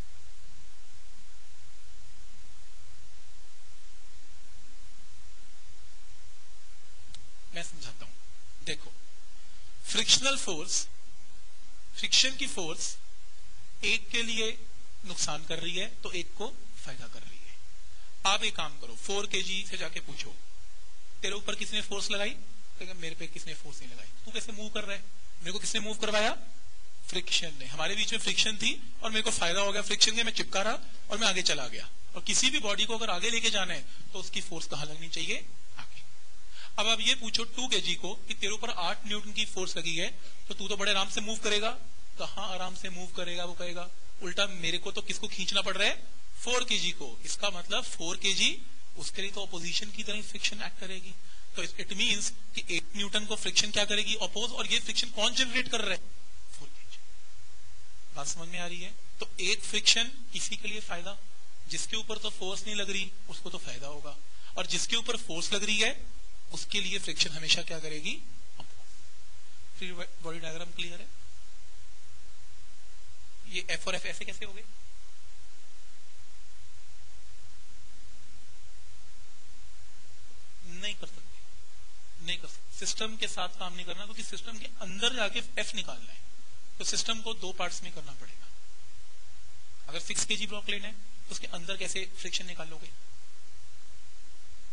मैं समझाता हूं। देखो, फ्रिक्शनल फोर्स, फ्रिक्शन की फोर्स एक के लिए नुकसान कर रही है तो एक को फायदा कर रही है। आप एक काम करो, फोर केजी से जाके पूछो तेरे ऊपर किसने फोर्स लगाई? तो मेरे पे किसने फोर्स नहीं लगाई। तू कैसे मूव कर रहा है? मेरे को किसने मूव करवाया? फ्रिक्शन ने। हमारे बीच में फ्रिक्शन थी और मेरे को फायदा हो गया फ्रिक्शन के, मैं चिपका रहा और मैं आगे चला गया। और किसी भी बॉडी को अगर आगे लेके जाना है तो उसकी फोर्स कहां लगनी चाहिए? आगे। अब आप ये पूछो टू केजी को कि तेरे ऊपर आठ न्यूटन की फोर्स लगी है, तो तू तो बड़े आराम से मूव करेगा। कहां आराम से मूव करेगा? वो कहेगा उल्टा मेरे को तो किसको खींचना पड़ रहा है? फोर केजी को। इसका मतलब फोर केजी उसके लिए तो अपोजिशन की तरह फ्रिक्शन एक्ट करेगी। तो इट मींस कि एट न्यूटन को फ्रिक्शन क्या करेगी? अपोज। और ये फ्रिक्शन कौन जनरेट कर रहा है? Four kg. बात समझ में आ रही है? तो एक फ्रिक्शन किसी के लिए फायदा, जिसके ऊपर तो फोर्स नहीं लग रही उसको तो फायदा होगा, और जिसके ऊपर फोर्स लग रही है उसके लिए फ्रिक्शन हमेशा क्या करेगी? फ्री बॉडी डायग्राम क्लियर है? ये एफ और एफ ऐसे कैसे हो गए? नहीं कर सकते, नहीं कर सकते। सिस्टम के साथ काम नहीं करना, क्योंकि सिस्टम के अंदर जाके एफ निकालना है, तो सिस्टम को दो पार्ट्स में करना पड़ेगा। अगर सिक्स केजी ब्लॉक लेना है तो उसके अंदर कैसे फ्रिक्शन निकालोगे?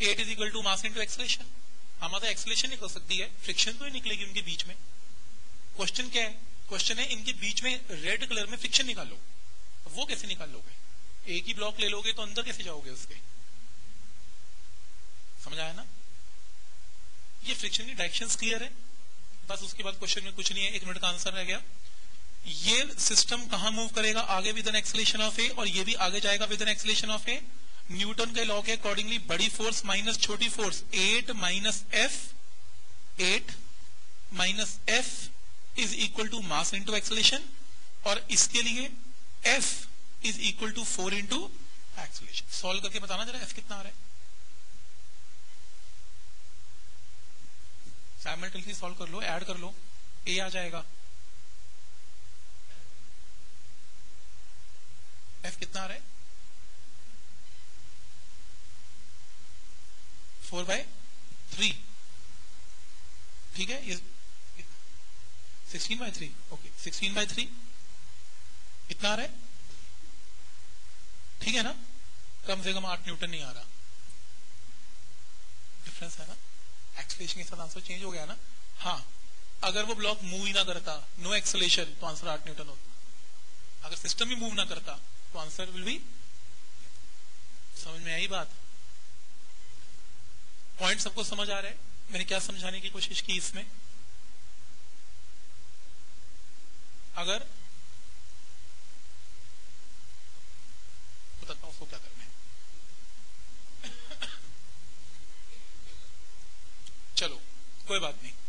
Eight is equal to mass into acceleration. हमारा एक्सेलरेशन निकल सकती है, फ्रिक्शन तो ही निकलेगी उनके बीच में। क्वेश्चन क्या है? क्वेश्चन है इनके बीच में रेड कलर में फ्रिक्शन निकालो। वो कैसे निकाल लोगे? एक ही ब्लॉक ले लोगे तो अंदर कैसे जाओगे उसके? समझ आया ना? ये फ्रिक्शन की डायरेक्शंस क्लियर है, बस उसके बाद क्वेश्चन में कुछ नहीं है, एक मिनट का आंसर रह गया। ये सिस्टम कहां मूव करेगा? आगे with an acceleration of A, और ये भी आगे जाएगा with an acceleration of A. Newton के लॉ के अकॉर्डिंगली बड़ी फोर्स माइनस छोटी force, eight minus F, eight minus F is equal to mass into acceleration, और इसके लिए F is equal to four into acceleration. Solve करके बताना जरा एफ कितना आ रहा है। साइमल्टेनियसली सॉल्व कर लो, ऐड कर लो, ए आ जाएगा। एफ कितना आ रहा है? फोर बाय थ्री, ठीक है। ये sixteen by three, okay, sixteen by three इतना आ रहा है, ठीक है ना? कम से कम आठ न्यूटन नहीं आ रहा, डिफरेंस है ना? एक्सेलरेशन के साथ आंसर चेंज हो गया ना? हाँ, अगर वो ब्लॉक मूव ही ना करता, नो एक्सेलरेशन, तो आंसर आठ न्यूटन होता। अगर सिस्टम ही मूव ना करता तो आंसर विल बी। समझ में आई बात? पॉइंट सबको समझ आ रहा है? मैंने क्या समझाने की कोशिश की इसमें? अगर बताता हूं उसको क्या करना है। चलो कोई बात नहीं,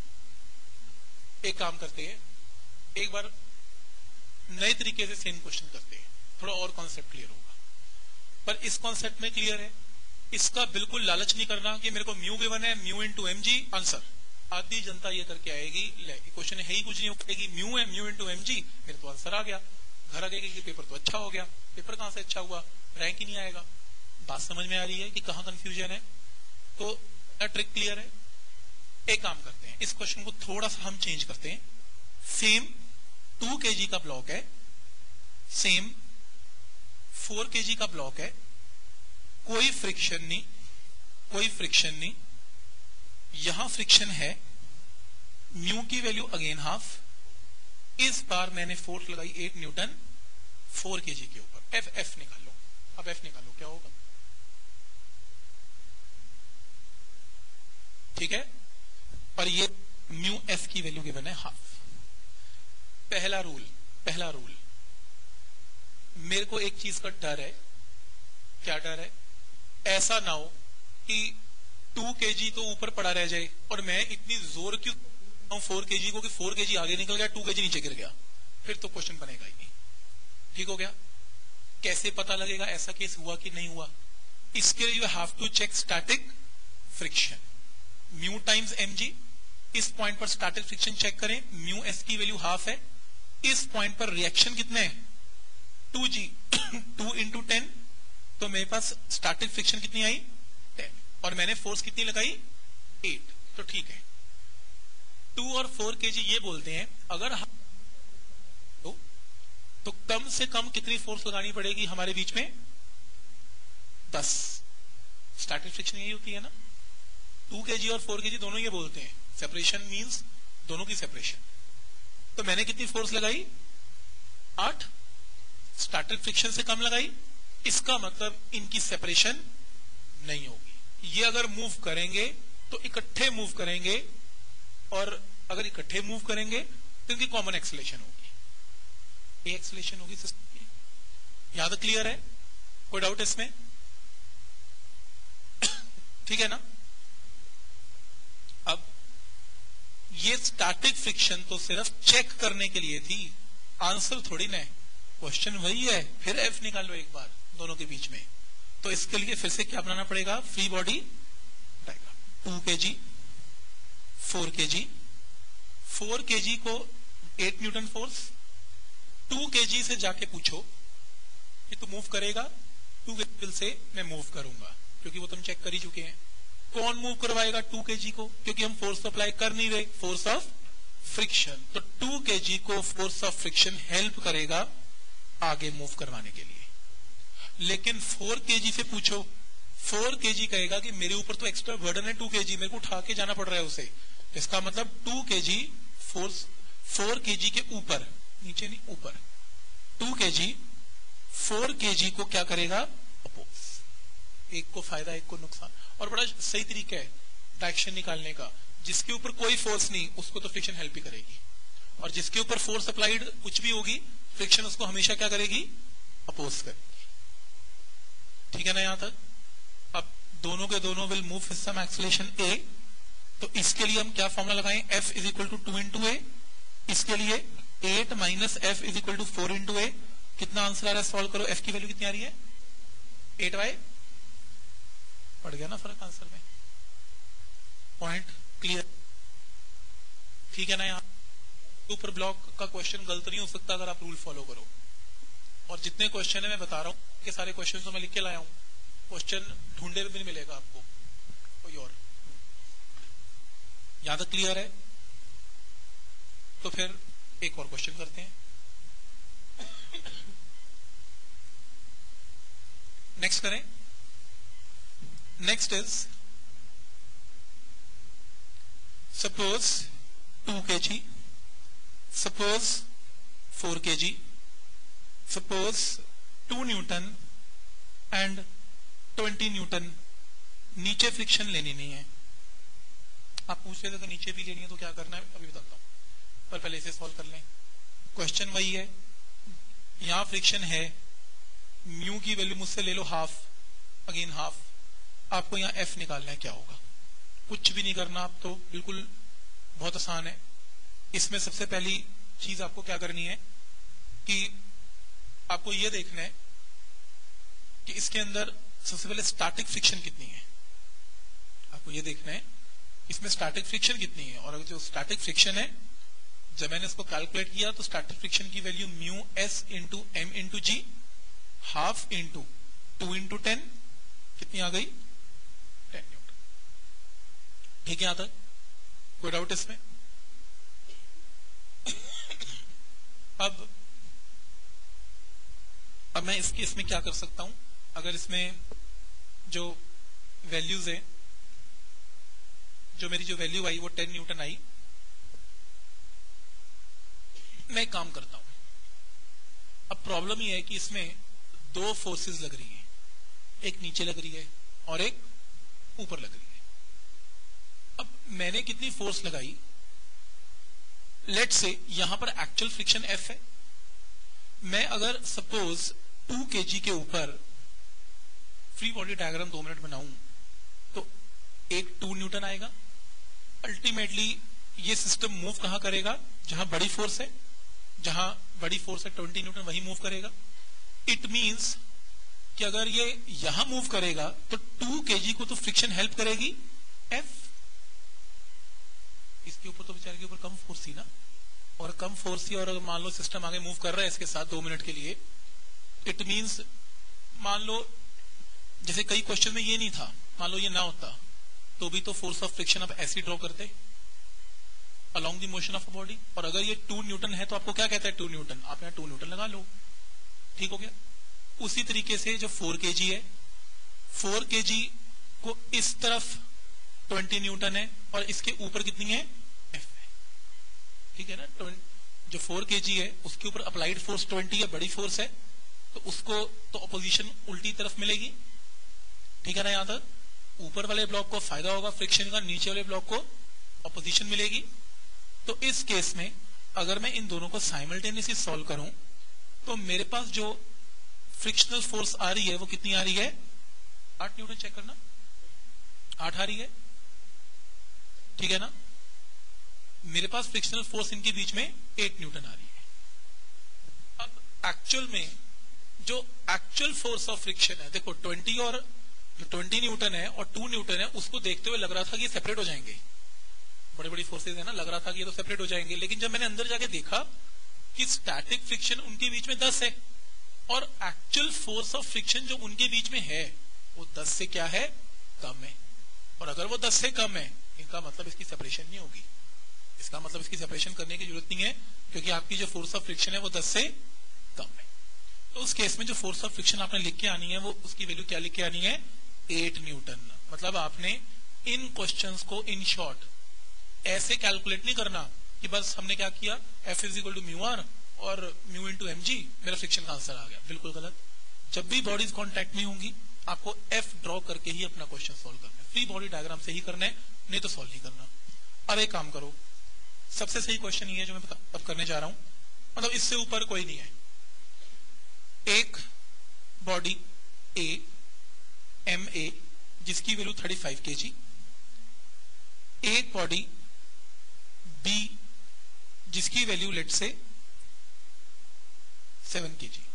एक काम करते हैं, एक बार नए तरीके से सेम क्वेश्चन करते हैं, थोड़ा और कॉन्सेप्ट क्लियर होगा। पर इस कॉन्सेप्ट में क्लियर है, इसका बिल्कुल लालच नहीं करना कि मेरे को म्यू गिवन है, mu into M G answer. आधी जनता ये करके आएगी, क्वेश्चन है ही कुछ नहीं, कहेगी म्यू है, म्यू इंटू एम जी, मेरे तो आंसर आ गया। घर आ गया कि पेपर तो अच्छा हो गया। पेपर कहां से अच्छा हुआ? रैंक ही नहीं आएगा। बात समझ में आ रही है कि कहां कंफ्यूजन है? तो ट्रिक क्लियर है। एक काम करते हैं, इस क्वेश्चन को थोड़ा सा हम चेंज करते हैं। सेम टू के जी का ब्लॉक है, सेम फोर के जी का ब्लॉक है, कोई फ्रिक्शन नहीं, कोई फ्रिक्शन नहीं, यहां फ्रिक्शन है, म्यू की वैल्यू अगेन हाफ। इस बार मैंने फोर्स लगाई एट न्यूटन फोर के जी के ऊपर। एफ एफ निकालो, अब एफ निकालो क्या होगा? ठीक है, और ये म्यू एफ की वैल्यू गिवन है हाफ। पहला रूल, पहला रूल, मेरे को एक चीज का डर है। क्या डर है? ऐसा ना हो कि टू के जी तो ऊपर पड़ा रह जाए और मैं इतनी जोर क्यों फोर के जी को कि फोर के जी आगे निकल गया, टू के जी नीचे गिर गया, फिर तो क्वेश्चन बनेगा ही नहीं। ठीक हो गया? कैसे पता लगेगा ऐसा केस हुआ कि नहीं हुआ? इसके लिए you have to check static friction, mu times M G. इस पॉइंट पर स्टैटिक फ्रिक्शन चेक करें, म्यू एस की वैल्यू हाफ है। इस पॉइंट पर रिएक्शन कितने हैं? Two G, two into ten, तो मेरे पास स्टैटिक फ्रिक्शन कितनी आई? टेन, और मैंने फोर्स कितनी लगाई? एट, तो ठीक है। टू और फोर के जी ये बोलते हैं अगर तो, तो कम से कम कितनी फोर्स लगानी पड़ेगी हमारे बीच में? दस। स्टैटिक फ्रिक्शन यही होती है ना। टू के जी और फोर के जी दोनों ये बोलते हैं सेपरेशन मींस दोनों की सेपरेशन। तो मैंने कितनी फोर्स लगाई? आठ। स्टैटिक फ्रिक्शन से कम लगाई, इसका मतलब इनकी सेपरेशन नहीं होगी। ये अगर मूव करेंगे तो इकट्ठे मूव करेंगे, और अगर इकट्ठे मूव करेंगे तो इनकी कॉमन एक्सेलरेशन होगी, ए एक्सेलरेशन होगी सिस्टम की। यहां तक क्लियर है? कोई डाउट इसमें? ठीक है ना? अब ये स्टैटिक फ्रिक्शन तो सिर्फ चेक करने के लिए थी, आंसर थोड़ी ना है। क्वेश्चन वही है, फिर एफ निकाल लो एक बार दोनों के बीच में। तो इसके लिए फिर से क्या बनाना पड़ेगा? Free body diagram. To K ji, four K ji, four K G को eight newton force, to K जी से जाके पूछो कि तू मूव करेगा? टू के से मैं मूव करूंगा, क्योंकि वो तुम चेक कर ही चुके हैं। कौन मूव करवाएगा टू के जी को? क्योंकि हम फोर्स अप्लाई कर नहीं रहे, फोर्स ऑफ फ्रिक्शन। तो टू के जी को फोर्स ऑफ फ्रिक्शन हेल्प करेगा आगे मूव करवाने के लिए। लेकिन फोर के जी से पूछो, फोर केजी कहेगा कि मेरे ऊपर तो एक्स्ट्रा बर्डन है टू केजी, मेरे को उठा के जाना पड़ रहा है उसे, इसका मतलब two KG force four KG के ऊपर, नीचे नहीं ऊपर, टू केजी फोर केजी को क्या करेगा, अपोज। एक को फायदा एक को नुकसान, और बड़ा सही तरीका है डायरेक्शन निकालने का। जिसके ऊपर कोई फोर्स नहीं उसको तो फ्रिक्शन हेल्प ही करेगी, और जिसके ऊपर फोर्स अप्लाइड कुछ भी होगी फ्रिक्शन उसको हमेशा क्या करेगी, अपोज करेगी। ठीक है ना यहां तक। अब दोनों के दोनों will move with some acceleration A, तो इसके लिए हम क्या फॉर्मूला लगाएं, F is equal to two into A. इसके लिए eight minus F is equal to four into A. कितना आंसर आ रहा है, सॉल्व करो। एफ की वैल्यू कितनी आ रही है, एट वाई। पड़ गया ना फर्क आंसर में, पॉइंट क्लियर। ठीक है ना। यहाँ ऊपर ब्लॉक का क्वेश्चन गलत नहीं हो सकता अगर आप रूल फॉलो करो। और जितने क्वेश्चन है मैं बता रहा हूँ कि सारे क्वेश्चन तो मैं लिख के लाया हूँ, क्वेश्चन ढूंढे में भी नहीं मिलेगा आपको कोई और। यहां तक क्लियर है। तो फिर एक और क्वेश्चन करते हैं। नेक्स्ट करें। Next is suppose to K G, suppose four K G, suppose two newton and twenty newton. नीचे फ्रिक्शन लेनी नहीं है। आप पूछ रहे थे तो नीचे भी लेनी है तो क्या करना है अभी बताता हूं, पर पहले इसे सॉल्व कर लें। क्वेश्चन वही है, यहां फ्रिक्शन है, म्यू की वैल्यू मुझसे ले लो हाफ, अगेन हाफ। आपको यहां एफ निकालना है, क्या होगा, कुछ भी नहीं करना आप तो, बिल्कुल बहुत आसान है। इसमें सबसे पहली चीज आपको क्या करनी है कि आपको यह देखना है कि इसके अंदर सबसे पहले स्टैटिक फ्रिक्शन कितनी है। आपको यह देखना है इसमें स्टैटिक फ्रिक्शन कितनी है। और अगर जो स्टैटिक फ्रिक्शन है, जब मैंने इसको कैलकुलेट किया तो स्टैटिक फ्रिक्शन की value mu S into M into G, half into two into ten, कितनी आ गई, टेन न्यूटन। ठीक है, यहां तक कोई डाउट इसमें। अब अब मैं इसके इसमें क्या कर सकता हूं, अगर इसमें जो वैल्यूज है, जो मेरी जो वैल्यू आई वो टेन न्यूटन आई, मैं एक काम करता हूं। अब प्रॉब्लम यह है कि इसमें दो फोर्सेस लग रही हैं, एक नीचे लग रही है और एक ऊपर लग रही है। अब मैंने कितनी फोर्स लगाई, लेट से यहां पर एक्चुअल फ्रिक्शन एफ है। मैं अगर सपोज टू केजी के ऊपर फ्री बॉडी डायग्राम दो मिनट बनाऊं तो एक टू न्यूटन आएगा। अल्टीमेटली ये सिस्टम मूव कहां करेगा, जहां बड़ी फोर्स है, जहां बड़ी फोर्स है ट्वेंटी न्यूटन वही मूव करेगा। इट मींस कि अगर ये यहां मूव करेगा तो टू केजी को तो फ्रिक्शन हेल्प करेगी एफ। इसके ऊपर तो बेचारे के ऊपर कम फोर्स थी ना, और कम फोर्स थी, और अगर मान लो सिस्टम आगे मूव कर रहा है इसके साथ दो मिनट के लिए, इट मींस मान लो जैसे कई क्वेश्चन में ये नहीं था, मान लो ये ना होता तो भी तो फोर्स ऑफ फ्रिक्शन आप ऐसे ड्रॉ करते along the motion of a body. और अगर ये टू न्यूटन है तो आपको क्या कहता है टू न्यूटन, आप यहाँ टू न्यूटन लगा लो, ठीक हो गया। उसी तरीके से जो फोर केजी है, फोर केजी को इस तरफ ट्वेंटी न्यूटन है और इसके ऊपर कितनी है, एफ है, ठीक है ना। जो फोर केजी है उसके ऊपर अप्लाइड फोर्स ट्वेंटी है, बड़ी फोर्स है, तो उसको तो अपोजिशन उल्टी तरफ मिलेगी, ठीक है ना। यहां तक ऊपर वाले ब्लॉक को फायदा होगा फ्रिक्शन का, नीचे वाले ब्लॉक को अपोजिशन मिलेगी। तो इस केस में अगर मैं इन दोनों को साइमल्टेनियसली सॉल्व करूं तो मेरे पास जो फ्रिक्शनल फोर्स आ रही है वो कितनी आ रही है, आठ न्यूटन। चेक करना, आठ आ रही है, ठीक है ना। मेरे पास फ्रिक्शनल फोर्स इनके बीच में एट न्यूटन आ रही है। अब एक्चुअल में जो एक्चुअल फोर्स ऑफ फ्रिक्शन है, देखो ट्वेंटी और जो ट्वेंटी न्यूटन है और टू न्यूटन है, उसको देखते हुए लग रहा था कि ये सेपरेट हो जाएंगे, बड़ी बड़ी फोर्सेज है ना, लग रहा था कि ये तो सेपरेट हो जाएंगे। लेकिन जब मैंने अंदर जाके देखा कि स्टैटिक फ्रिक्शन उनके बीच में दस है और एक्चुअल फोर्स ऑफ फ्रिक्शन जो उनके बीच में है वो दस से क्या है, कम है। और अगर वो दस से कम है, इनका मतलब इसकी सेपरेशन नहीं होगी, इसका मतलब इसकी सेपरेशन करने की जरूरत नहीं है, क्योंकि आपकी जो फोर्स ऑफ फ्रिक्शन है वो दस से कम है। तो उस केस में जो फोर्स ऑफ फ्रिक्शन आपने लिख के आनी है वो उसकी वैल्यू क्या लिख के आनी है, एट न्यूटन। मतलब आपने इन क्वेश्चंस को इन शॉर्ट ऐसे कैलकुलेट नहीं करना कि बस हमने क्या किया, F is equal to mu R और म्यू इंटू एम जी, मेरा फ्रिक्शन का आंसर आ गया। बिल्कुल गलत। जब भी बॉडीज कॉन्टैक्ट में होंगी आपको एफ ड्रॉ करके ही अपना क्वेश्चन सॉल्व करना है, फ्री बॉडी डायग्राम से ही करना है, नहीं तो सॉल्व नहीं करना। अब एक काम करो, सबसे सही क्वेश्चन ये है जो मैं अब करने जा रहा हूं, मतलब इससे ऊपर कोई नहीं है। एक बॉडी ए एम ए जिसकी value thirty five K G, एक बॉडी बी जिसकी value let say seven K G.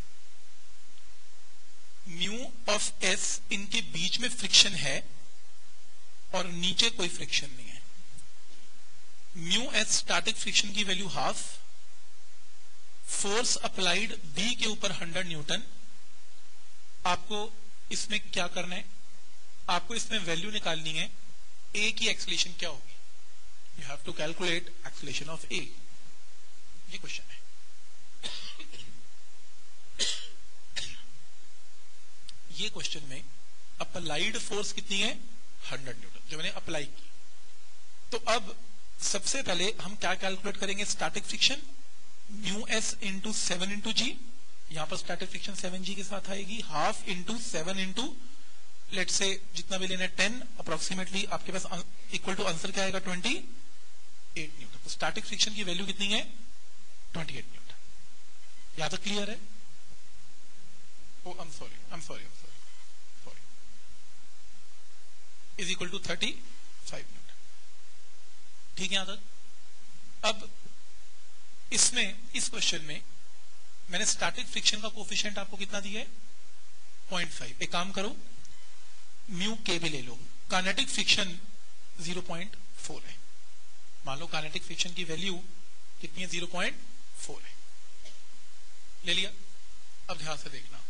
Mu of S, इनके बीच में फ्रिक्शन है और नीचे कोई फ्रिक्शन नहीं है। म्यू एस स्टैटिक फ्रिक्शन की value half, force applied B के ऊपर हंड्रेड न्यूटन। आपको इसमें क्या करना है, आपको इसमें वैल्यू निकालनी है ए की एक्सीलरेशन क्या होगी। You have to calculate acceleration of A, ये क्वेश्चन है। ये क्वेश्चन में अप्लाइड फोर्स कितनी है, हंड्रेड न्यूटन, जो मैंने अप्लाई की। तो अब सबसे पहले हम क्या कैलकुलेट करेंगे, static friction mu S into seven into G. यहां पर स्टैटिक फ्रिक्शन सेवन जी के साथ आएगी, half into seven into let say जितना भी लेना है टेन, अप्रोक्सीमेटली आपके पास इक्वल टू आंसर क्या आएगा, ट्वेंटी एट न्यूटन। तो स्टैटिक फ्रिक्शन की वैल्यू कितनी है, ट्वेंटी एट न्यूटन। यहां तक क्लियर है? Oh I am sorry I am sorry sorry is equal to thirty five newton. ठीक है यहां तक? अब इसमें इस क्वेश्चन में मैंने स्टैटिक फ्रिक्शन का कोफिशिएंट आपको कितना दिया है, पॉइंट फाइव। एक काम करो, म्यू के भी ले लो, kinetic friction zero point four है। मान लो काइनेटिक फ्रिक्शन की वैल्यू कितनी है, ज़ीरो पॉइंट फोर है। ले लिया। अब ध्यान से देखना,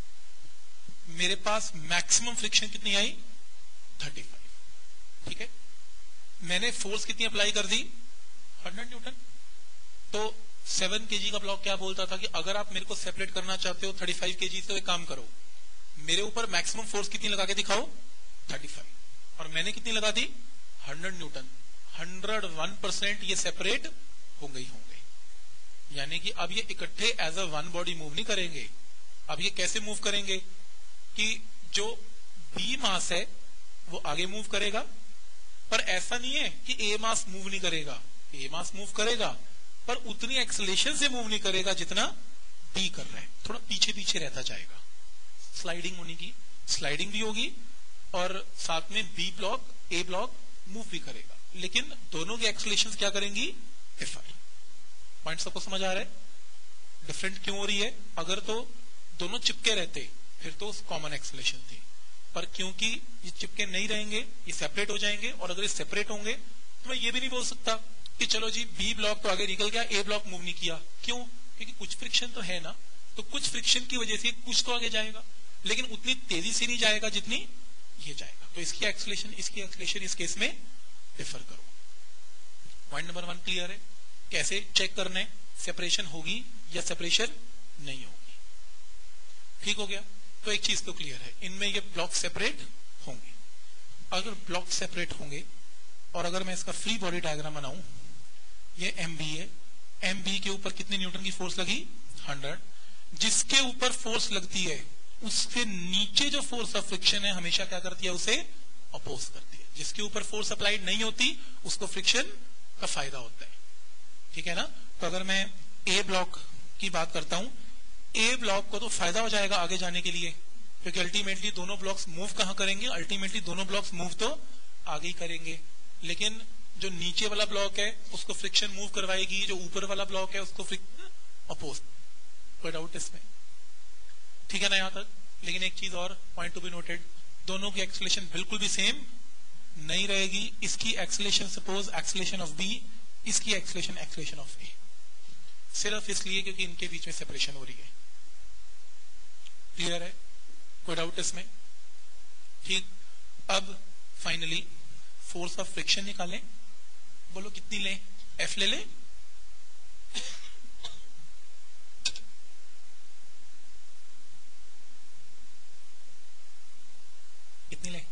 मेरे पास मैक्सिमम फ्रिक्शन कितनी आई, थर्टी फाइव। ठीक है, मैंने फोर्स कितनी अप्लाई कर दी, हंड्रेड न्यूटन। तो सेवन केजी का ब्लॉक क्या बोलता था कि अगर आप मेरे को सेपरेट करना चाहते हो थर्टी फाइव केजी से, तो एक काम करो, मेरे ऊपर मैक्सिमम फोर्स कितनी लगा के दिखाओ, थर्टी फाइव, और मैंने कितनी लगा दी, hundred newton. Hundred one percent ये सेपरेट होंगे ही होंगे, यानी कि अब ये इकट्ठे as a one body move नहीं करेंगे। अब ये कैसे मूव करेंगे कि जो बी मास है वो आगे मूव करेगा, पर ऐसा नहीं है कि ए मास मूव नहीं करेगा। ए मास मूव करेगा पर उतनी एक्सेलरेशन से मूव नहीं करेगा जितना बी कर रहा है, थोड़ा पीछे पीछे रहता जाएगा। स्लाइडिंग होने की, स्लाइडिंग भी होगी और साथ में B block A block move भी करेगा, लेकिन दोनों की एक्सेलरेशन क्या करेंगी, डिफर। पॉइंट सबको समझ आ रहा है? डिफरेंट क्यों हो रही है? अगर तो दोनों चिपके रहते फिर तो कॉमन एक्सेलरेशन थी, पर क्योंकि ये चिपके नहीं रहेंगे, ये सेपरेट हो जाएंगे, और अगर ये सेपरेट होंगे तो मैं ये भी नहीं बोल सकता कि चलो जी बी ब्लॉक तो आगे निकल गया, ए ब्लॉक मूव नहीं किया। क्यों? क्योंकि कुछ फ्रिक्शन तो है ना, तो कुछ फ्रिक्शन की वजह से कुछ तो आगे जाएगा, लेकिन उतनी तेजी से नहीं जाएगा जितनी ये जाएगा। तो इसकी एक्सेलरेशन इसकी एक्सेलरेशन इस केस में डिफर करो। पॉइंट नंबर वन क्लियर है? कैसे चेक करना है सेपरेशन होगी या सेपरेशन नहीं होगी? ठीक हो गया। तो एक चीज तो क्लियर है, इनमें ये ब्लॉक सेपरेट होंगे। अगर ब्लॉक सेपरेट होंगे और अगर मैं इसका फ्री बॉडी डायग्राम बनाऊं, ये एम बी है, एम बी के ऊपर कितनी न्यूटन की फोर्स लगी, हंड्रेड। जिसके ऊपर फोर्स लगती है उसके नीचे जो फोर्स ऑफ फ्रिक्शन है हमेशा क्या करती है, उसे अपोज करती है। जिसके ऊपर फोर्स अप्लाइड नहीं होती उसको फ्रिक्शन का फायदा होता है। ठीक है ना? तो अगर मैं ए ब्लॉक की बात करता हूं, ए ब्लॉक को तो फायदा हो जाएगा आगे जाने के लिए, क्योंकि अल्टीमेटली दोनों ब्लॉक्स मूव कहां करेंगे, अल्टीमेटली दोनों ब्लॉक्स मूव तो आगे ही करेंगे। लेकिन जो नीचे वाला ब्लॉक है उसको फ्रिक्शन मूव करवाएगी, जो ऊपर वाला ब्लॉक है उसको फ्रिक्शन अपोज। कोई डाउट इसमें? ठीक है ना यहां तक? लेकिन एक चीज और पॉइंट टू बी नोटेड, दोनों की एक्सेलरेशन बिल्कुल भी सेम नहीं रहेगी। इसकी acceleration suppose acceleration of B, इसकी एक्सेलरेशन एक्सेलरेशन ऑफ ए, सिर्फ इसलिए क्योंकि इनके बीच में सेपरेशन हो रही है। क्लियर है? कोई डाउट इसमें? ठीक। अब फाइनली फोर्स ऑफ फ्रिक्शन निकालें। बोलो कितनी लें? एफ ले लें? कितनी लें?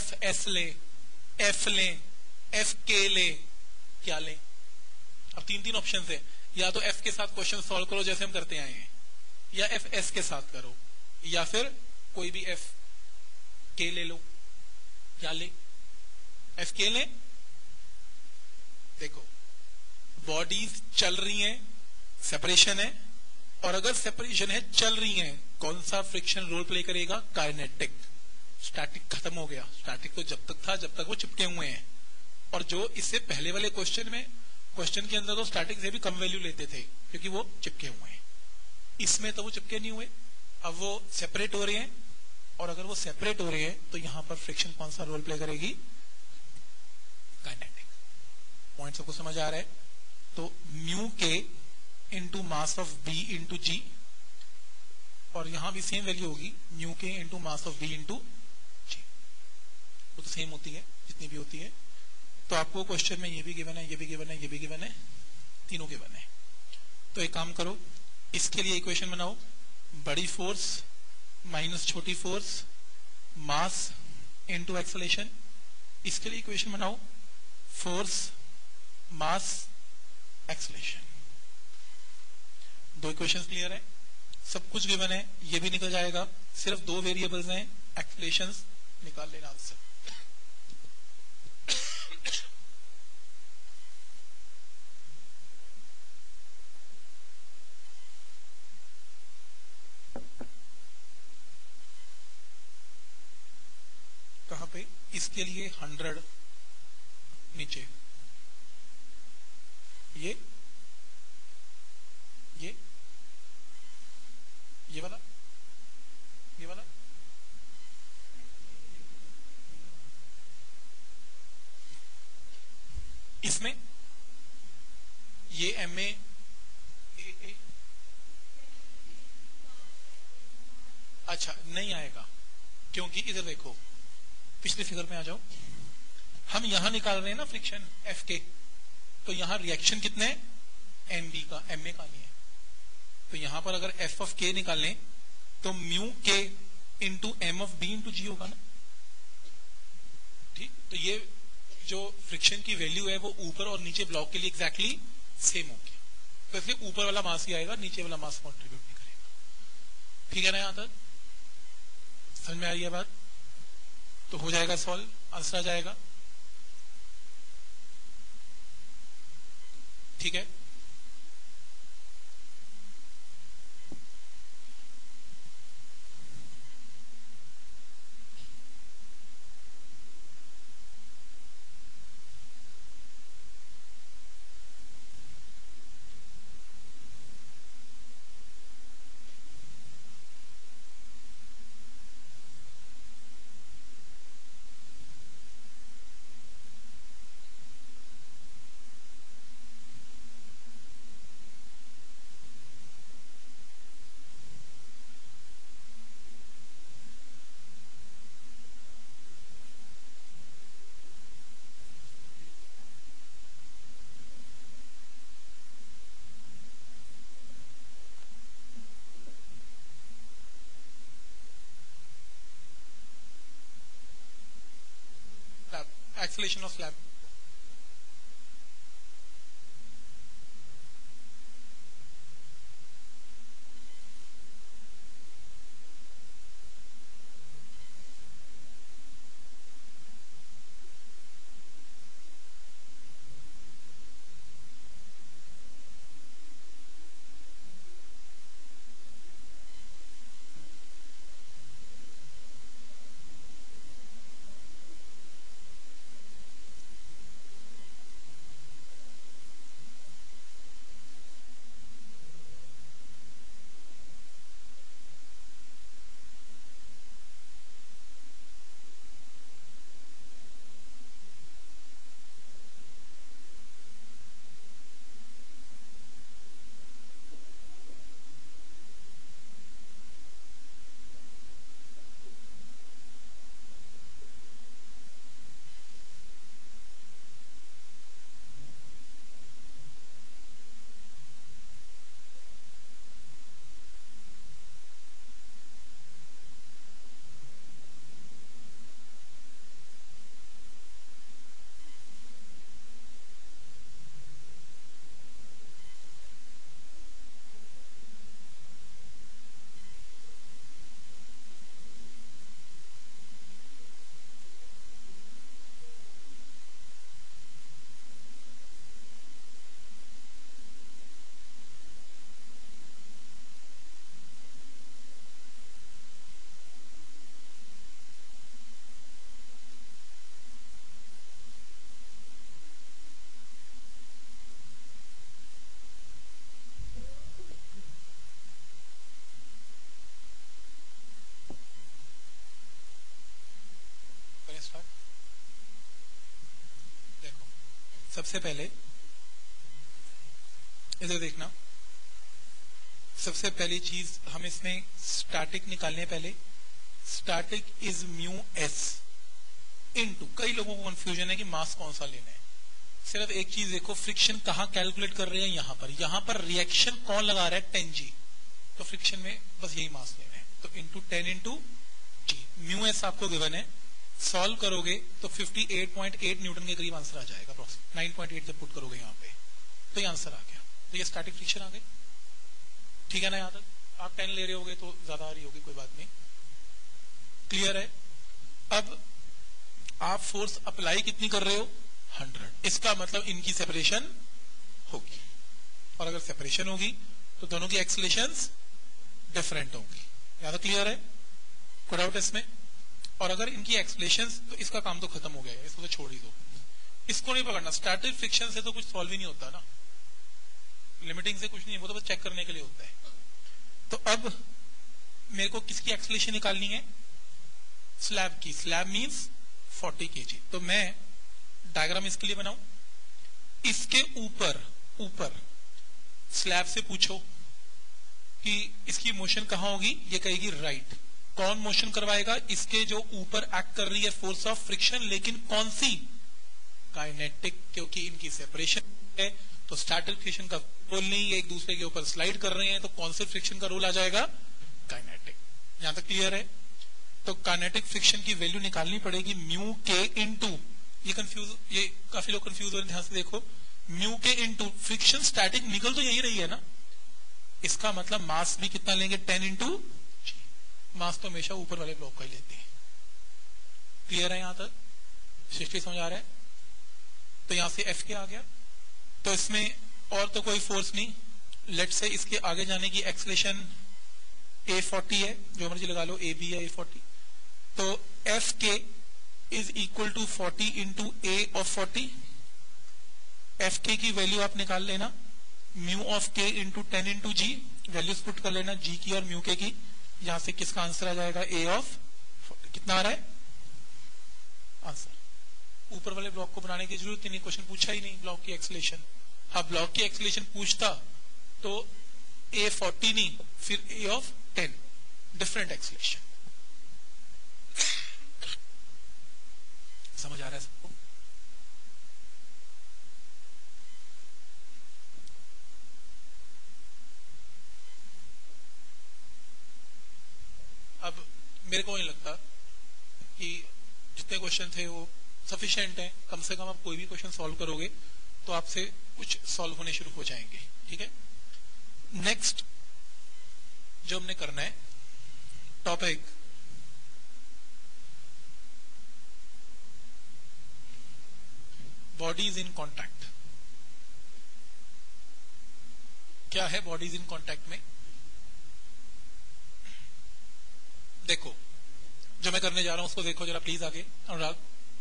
एफ एस ले, एफ ले, एफ के ले, क्या ले? अब तीन तीन ऑप्शन है, या तो एफ के साथ क्वेश्चन सॉल्व करो जैसे हम करते आए हैं, या एफ एस के साथ करो, या फिर कोई भी एफ के ले लो। क्या ले? एफ के ले। देखो बॉडीज चल रही हैं, सेपरेशन है, और अगर सेपरेशन है चल रही हैं, कौन सा फ्रिक्शन रोल प्ले करेगा? काइनेटिक। स्टैटिक खत्म हो गया, स्टैटिक तो जब तक था जब तक वो चिपके हुए हैं। और जो इससे पहले वाले क्वेश्चन में, क्वेश्चन के अंदर तो स्टैटिक से भी कम वैल्यू लेते थे क्योंकि वो चिपके हुए हैं, इसमें तो वो चिपके नहीं हुए, अब वो सेपरेट हो रहे हैं, और अगर वो सेपरेट हो रहे हैं तो यहां पर फ्रिक्शन कौन सा रोल प्ले करेगी? काइनेटिक। पॉइंट सबको समझ आ रहा है? तो mu K into mass of B into G, और यहां भी सेम वैल्यू होगी, mu K into mass of B into G, वो तो सेम होती है जितनी भी होती है। तो आपको क्वेश्चन में ये भी गिवन है, ये भी गिवन है, ये भी गिवन है, तीनों गिवन है। तो एक काम करो, इसके लिए इक्वेशन बनाओ, बड़ी फोर्स माइनस छोटी फोर्स मास इनटू एक्सेलरेशन। इसके लिए इक्वेशन बनाओ, फोर्स मास एक्सेलरेशन। दो इक्वेशंस क्लियर है, सब कुछ गिवन है, ये भी निकल जाएगा, सिर्फ दो वेरिएबल्स हैं, एक्सेलरेशंस निकाल लेना आंसर। कहां पे? इसके लिए हंड्रेड नीचे, ये ये ये वाला, ये वाला, इसमें ये एम ए, ए, ए अच्छा नहीं आएगा, क्योंकि इधर देखो, पिछले फिगर में आ जाओ, हम यहां निकाल रहे हैं ना फ्रिक्शन एफ के, तो यहां रिएक्शन कितने हैं? एम बी का, एम ए का नहीं है। तो यहां पर अगर एफ ऑफ के निकालें तो mu K into M of B into G होगा ना, ठीक? तो ये जो फ्रिक्शन की वैल्यू है वो ऊपर और नीचे ब्लॉक के लिए एग्जैक्टली सेम होगी, तो इसलिए ऊपर वाला मास ही आएगा, नीचे वाला मास कॉन्ट्रीब्यूट नहीं करेगा। ठीक है ना? यहां तक समझ में आ रही है बात? तो हो जाएगा सॉल्व, आंसर आ जाएगा। ठीक है, acceleration of slab. सबसे पहले इधर देखना, सबसे पहली चीज हम इसमें स्टैटिक निकालने हैं। पहले static is mu S into, कई लोगों को कंफ्यूजन है कि मास कौन सा लेना है। सिर्फ एक चीज देखो, फ्रिक्शन कहां कैलकुलेट कर रहे हैं, यहां पर यहां पर रिएक्शन कौन लगा रहा है, टेन जी, तो फ्रिक्शन में बस यही मास लेना है। तो into ten into G, mu S आपको गिवन है, सॉल्व करोगे तो अट्ठावन पॉइंट आठ न्यूटन के करीब आंसर आ जाएगा, नौ पॉइंट आठ जब पुट करोगे यहाँ पे तो ये आंसर आ गया। तो ये स्टैटिक फ्रिक्शन आ गई, ठीक है ना। यहाँ तक आप टेन ले रहे होगे तो ज्यादा आ रही होगी, कोई बात नहीं, क्लियर है। अब आप फोर्स अप्लाई कितनी कर रहे हो, हंड्रेड, इसका मतलब इनकी सेपरेशन होगी, और अगर सेपरेशन होगी तो दोनों की एक्सेलरेशंस डिफरेंट होंगी। ज्यादा क्लियर है, कोई डाउट इसमें। और अगर इनकी एक्सेलरेशंस, तो इसका काम तो खत्म हो गया है, इसको तो छोड़ ही दो, इसको नहीं पकड़ना। स्टैटिक फ्रिक्शन से तो कुछ सॉल्व ही नहीं होता ना, लिमिटिंग से कुछ नहीं, वो तो बस चेक करने के लिए होता है। तो अब मेरे को किसकी एक्सेलरेशन निकालनी है, स्लैब की। स्लैब मींस चालीस केजी। तो मैं डायग्राम इसके लिए बनाऊं, इसके ऊपर ऊपर स्लैब से पूछो कि इसकी मोशन कहां होगी, ये कहेगी राइट। कौन मोशन करवाएगा, इसके जो ऊपर एक्ट कर रही है फोर्स ऑफ फ्रिक्शन, लेकिन कौन सी, काइनेटिक, क्योंकि इनकी सेपरेशन है। तो स्टैटिक फ्रिक्शन का रोल नहीं, एक दूसरे के ऊपर स्लाइड कर रहे हैं, तो कौन से फ्रिक्शन का रोल आ जाएगा, काइनेटिक। यहां तक क्लियर है। तो काइनेटिक फ्रिक्शन की वैल्यू निकालनी पड़ेगी म्यू के इंटू, ये कंफ्यूज, ये काफी लोग कंफ्यूज हो रहे हैं, ध्यान से देखो, mu K into friction static निकल तो यही रही है ना, इसका मतलब मास भी कितना लेंगे, टेन इंटू जी। मास तो हमेशा ऊपर वाले ब्लॉक का ही लेते हैं, क्लियर है। यहां तक सृष्टि समझ आ रहा है। तो यहां से एफ के आ गया, तो इसमें और तो कोई फोर्स नहीं, लेट से इसके आगे जाने की एक्सेलरेशन ए फोर्टी है, जो मर्जी लगा लो, ए बी है ए फोर्टी। तो F K is equal to forty into A of forty. F K की वैल्यू आप निकाल लेना, mu of K into ten into G, values put कर लेना जी की और म्यू के की। यहां से किसका आंसर आ जाएगा, ए ऑफ कितना आ रहा है आंसर। ऊपर वाले ब्लॉक को बनाने की जरूरत ही नहीं, क्वेश्चन पूछा ही नहीं ब्लॉक की एक्सेलरेशन। हाँ, ब्लॉक की एक्सेलरेशन पूछता तो ए फोर्टी नहीं, फिर A of ten, different acceleration. समझ आ रहा है सबको। अब मेरे को नहीं लगता कि जितने क्वेश्चन थे वो सफिशिएंट हैं। कम से कम आप कोई भी क्वेश्चन सॉल्व करोगे तो आपसे कुछ सॉल्व होने शुरू हो जाएंगे, ठीक है। नेक्स्ट जो हमने करना है टॉपिक, बॉडीज इन कांटेक्ट। क्या है बॉडीज इन कांटेक्ट में, देखो जो मैं करने जा रहा हूं उसको देखो जरा प्लीज आगे। अनुराग,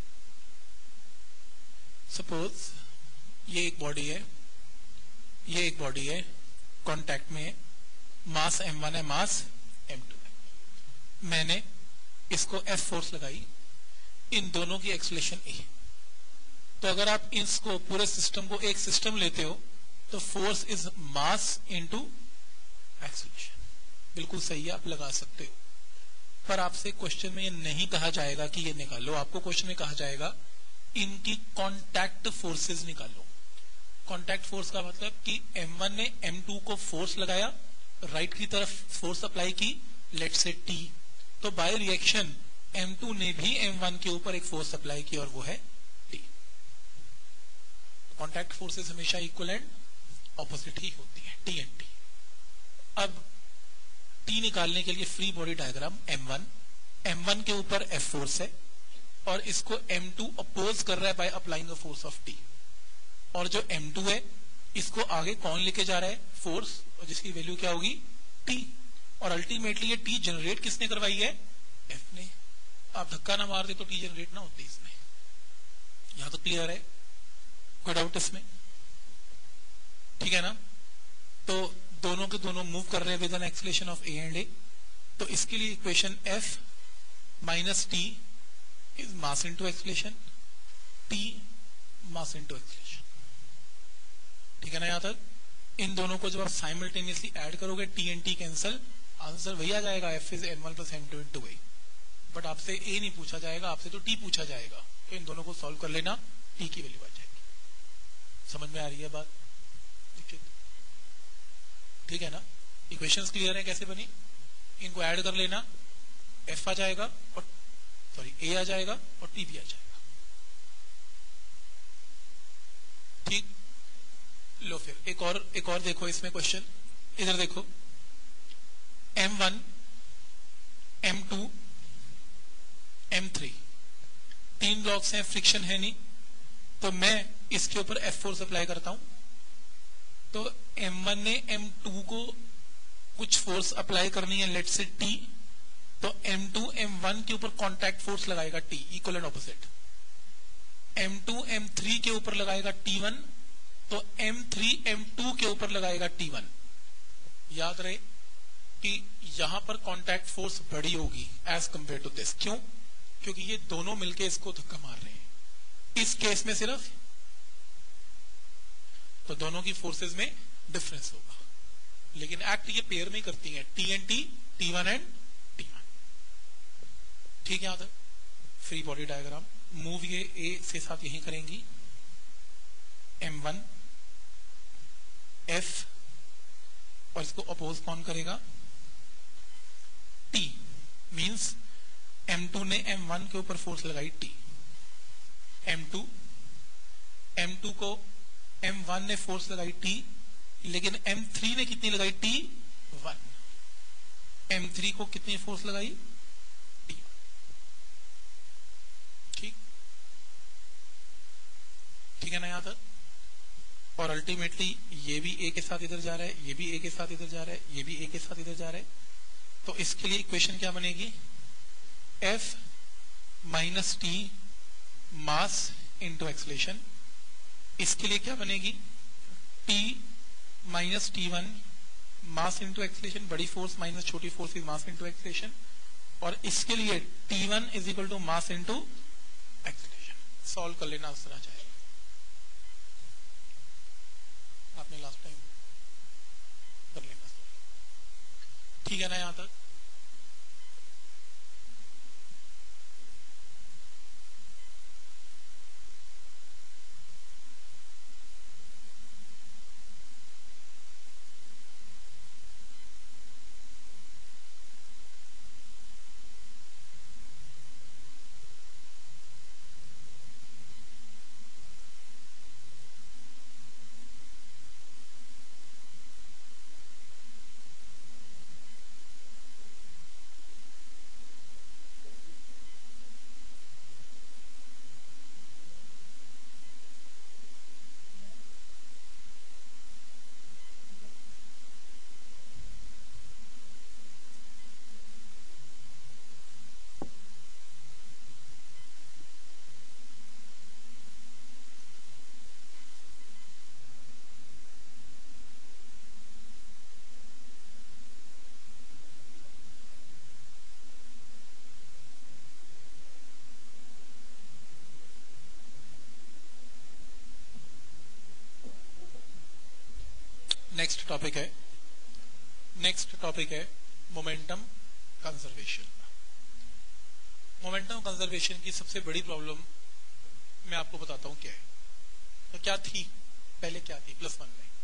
सपोज ये एक बॉडी है, ये एक बॉडी है, कांटेक्ट में है, मास एम वन है, मास एम टू है। मैंने इसको एफ फोर्स लगाई, इन दोनों की एक्सेलरेशन ए। तो अगर आप इसको पूरे सिस्टम को एक सिस्टम लेते हो तो force is mass into acceleration. बिल्कुल सही है, आप लगा सकते हो, पर आपसे क्वेश्चन में ये नहीं कहा जाएगा कि ये निकालो। आपको क्वेश्चन में कहा जाएगा इनकी कांटेक्ट फोर्सेस निकालो। कांटेक्ट फोर्स का मतलब कि एम वन ने एम टू को फोर्स लगाया, राइट की तरफ फोर्स अप्लाई की, लेट से टी, तो बाय रिएक्शन एम टू ने भी एम वन के ऊपर एक फोर्स अप्लाई की और वो है टी। कांटेक्ट फोर्सेस हमेशा इक्वल एंड ऑपोजिट ही होती है, टी एंड टी। अब टी निकालने के लिए free body diagram, M one, M one के ऊपर एफ फोर्स है और इसको एम टू अपोज कर रहा है by applying the force of T. और जो एम टू है इसको आगे कौन लेके जा रहा है, फोर्स, और जिसकी वैल्यू क्या होगी, टी। और अल्टीमेटली ये टी जनरेट किसने करवाई है, एफ ने। आप धक्का ना मार दे तो टी जनरेट ना होती इसमें। यहां तो क्लियर है, कोई डाउट इसमें, ठीक है ना। तो दोनों के दोनों मूव कर रहे हैं with an acceleration of A and A. तो इसके लिए equation F minus T is mass into acceleration, T mass into acceleration. ठीक है ना यहाँ तक? इन दोनों को जब आप साइमल्टेनियसली ऐड करोगे T and T cancel, answer वही आ जाएगा F is N one plus N two into Y. But आपसे ए नहीं पूछा जाएगा, आपसे तो टी पूछा जाएगा। तो इन दोनों को सॉल्व कर लेना, टी की वैल्यू आ जाएगी। समझ में आ रही है बात? ठीक है ना? इक्वेशंस क्लियर है कैसे बनी? इनको ऐड कर लेना, एफ आ जाएगा और सॉरी ए आ जाएगा और टी भी आ जाएगा। ठीक, लो फिर एक और एक और देखो इसमें क्वेश्चन, इधर देखो M one, M two, M three, तीन ब्लॉक्स हैं, फ्रिक्शन है नहीं, तो मैं इसके ऊपर एफ फोर्स अप्लाई करता हूं। तो एम वन ने एम टू को कुछ फोर्स अप्लाई करनी है, लेट से टी, तो एम टू एम वन के ऊपर कांटेक्ट फोर्स लगाएगा T, equal and opposite. M two M three के ऊपर लगाएगा टी वन, तो एम थ्री एम टू के ऊपर लगाएगा टी वन। याद रहे कि यहां पर कांटेक्ट फोर्स बड़ी होगी एज कंपेयर टू दिस। क्यों? क्योंकि ये दोनों मिलके इसको धक्का मार रहे हैं। इस केस में सिर्फ तो दोनों की फोर्सेस में डिफरेंस होगा, लेकिन एक्ट ये पेयर में करती हैं, T and T, T one and T one. ठीक है? यहां तक फ्री बॉडी डायग्राम मूव ये ए से साथ यही करेंगी, एम वन एफ, और इसको अपोज कौन करेगा? टी। मींस एम टू ने एम वन के ऊपर फोर्स लगाई T, M two M two को एम वन ने फोर्स लगाई टी, लेकिन एम थ्री ने कितनी लगाई? T one. एम थ्री को कितनी फोर्स लगाई? टी। ठीक ठीक है ना यहां तक? और अल्टीमेटली ये भी ए के साथ इधर जा रहा है, ये भी ए के साथ इधर जा रहा है, ये भी ए के साथ इधर जा रहा है। तो इसके लिए इक्वेशन क्या बनेगी? F minus T mass into acceleration. इसके लिए क्या बनेगी? T minus T one mass into acceleration, बड़ी फोर्स माइनस छोटी force is mass into acceleration. और इसके लिए T one is equal to mass into acceleration. Solve कर लेना, आंसर आ जाएगा। आपने लास्ट टाइम कर लेना। ठीक है ना यहां तक? नेक्स्ट टॉपिक है नेक्स्ट टॉपिक है मोमेंटम कंजर्वेशन। मोमेंटम कंजर्वेशन की सबसे बड़ी प्रॉब्लम मैं आपको बताता हूं क्या है। तो क्या थी पहले, क्या थी प्लस वन में?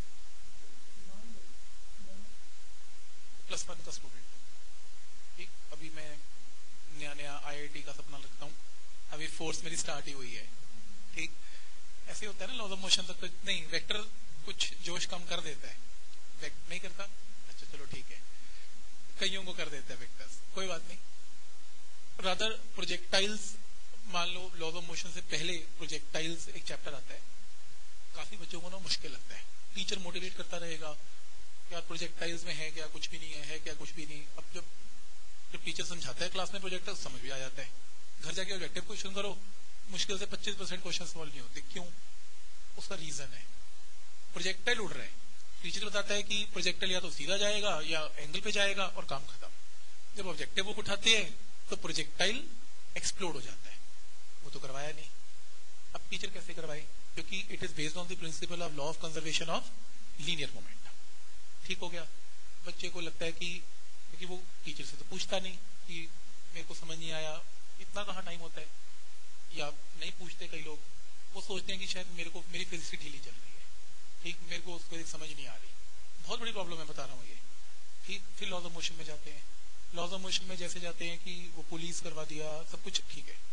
प्लस वन का स्टूडेंट, ठीक। अभी मैं नया नया आईआईटी का सपना रखता हूं, अभी फोर्स मेरी स्टार्ट ही हुई है, ठीक। ऐसे होता है ना, लॉज ऑफ मोशन तक तो नहीं, वेक्टर कुछ जोश कम कर देता है, वेक्टर नहीं करता, अच्छा चलो ठीक है, कईयों को कर देता है वेक्टर्स, कोई बात नहीं। रादर प्रोजेक्टाइल्स, मान लो लॉज ऑफ मोशन से पहले प्रोजेक्टाइल्स एक चैप्टर आता है, काफी बच्चों को ना मुश्किल लगता है, टीचर मोटिवेट करता रहेगा यार प्रोजेक्टाइल्स में है क्या, कुछ भी नहीं है, है क्या, कुछ भी नहीं। अब जब जब टीचर समझाता है क्लास में प्रोजेक्टाइल, समझ भी आ जाता है, घर जाके ऑब्जेक्टिव क्वेश्चन करो, मुश्किल से पच्चीस परसेंट क्वेश्चन सॉल्व नहीं होते। क्यों? उसका रीजन है प्रोजेक्टाइल उड़ रहा है, टीचर बताता है कि प्रोजेक्टाइल या तो सीधा जाएगा या एंगल पे जाएगा और काम खत्म। जब ऑब्जेक्टिव बुक उठाते हैं तो प्रोजेक्टाइल एक्सप्लोड हो जाता है, वो तो करवाया नहीं। अब टीचर कैसे करवाए, क्योंकि it is based on the principle of law of conservation of linear momentum. ठीक हो गया। बच्चे को लगता है कि क्योंकि वो टीचर से तो पूछता नहीं कि मेरे को समझ नहीं आया, इतना कहाँ टाइम होता है, या नहीं पूछते कई लोग, वो सोचते हैं कि शायद मेरे को मेरी फिजिक्स की ढीली चल रही है, ठीक, मेरे को उसको समझ नहीं आ रही। बहुत बड़ी प्रॉब्लम है, बता रहा हूँ ये, ठीक। फिर लॉज ऑफ मोशन में जाते हैं। लॉज ऑफ मोशन में जैसे जाते हैं कि वो पुलिस करवा दिया, सब कुछ ठीक है।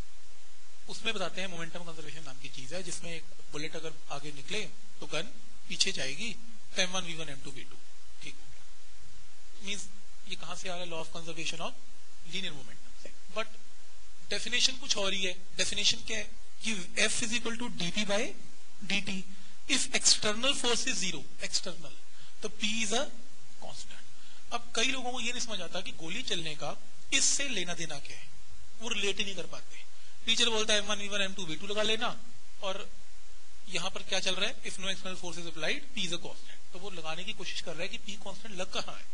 उसमें बताते हैं मोमेंटम कंजर्वेशन नाम की चीज है, जिसमें एक बुलेट अगर आगे निकले तो गन पीछे जाएगी, तो M one we one M two we two, ठीक हो गया। मीन्स ये कहां से आ रहा है? Law of conservation of linear momentum से। बट डेफिनेशन कुछ और ही है। डेफिनेशन क्या है कि F is equal to D P by D T. If external force is zero, external, तो P इज अ कांस्टेंट। अब कई लोगों को ये नहीं समझ आता कि गोली चलने का इससे लेना देना क्या है, वो रिलेट ही नहीं कर पाते। टीचर बोलता है M one we one M two we two लगा लेना, और यहां पर क्या चल रहा है? If no external force is applied P is a constant. तो वो लगाने की कोशिश कर रहा है कि P कांस्टेंट लग कहां है।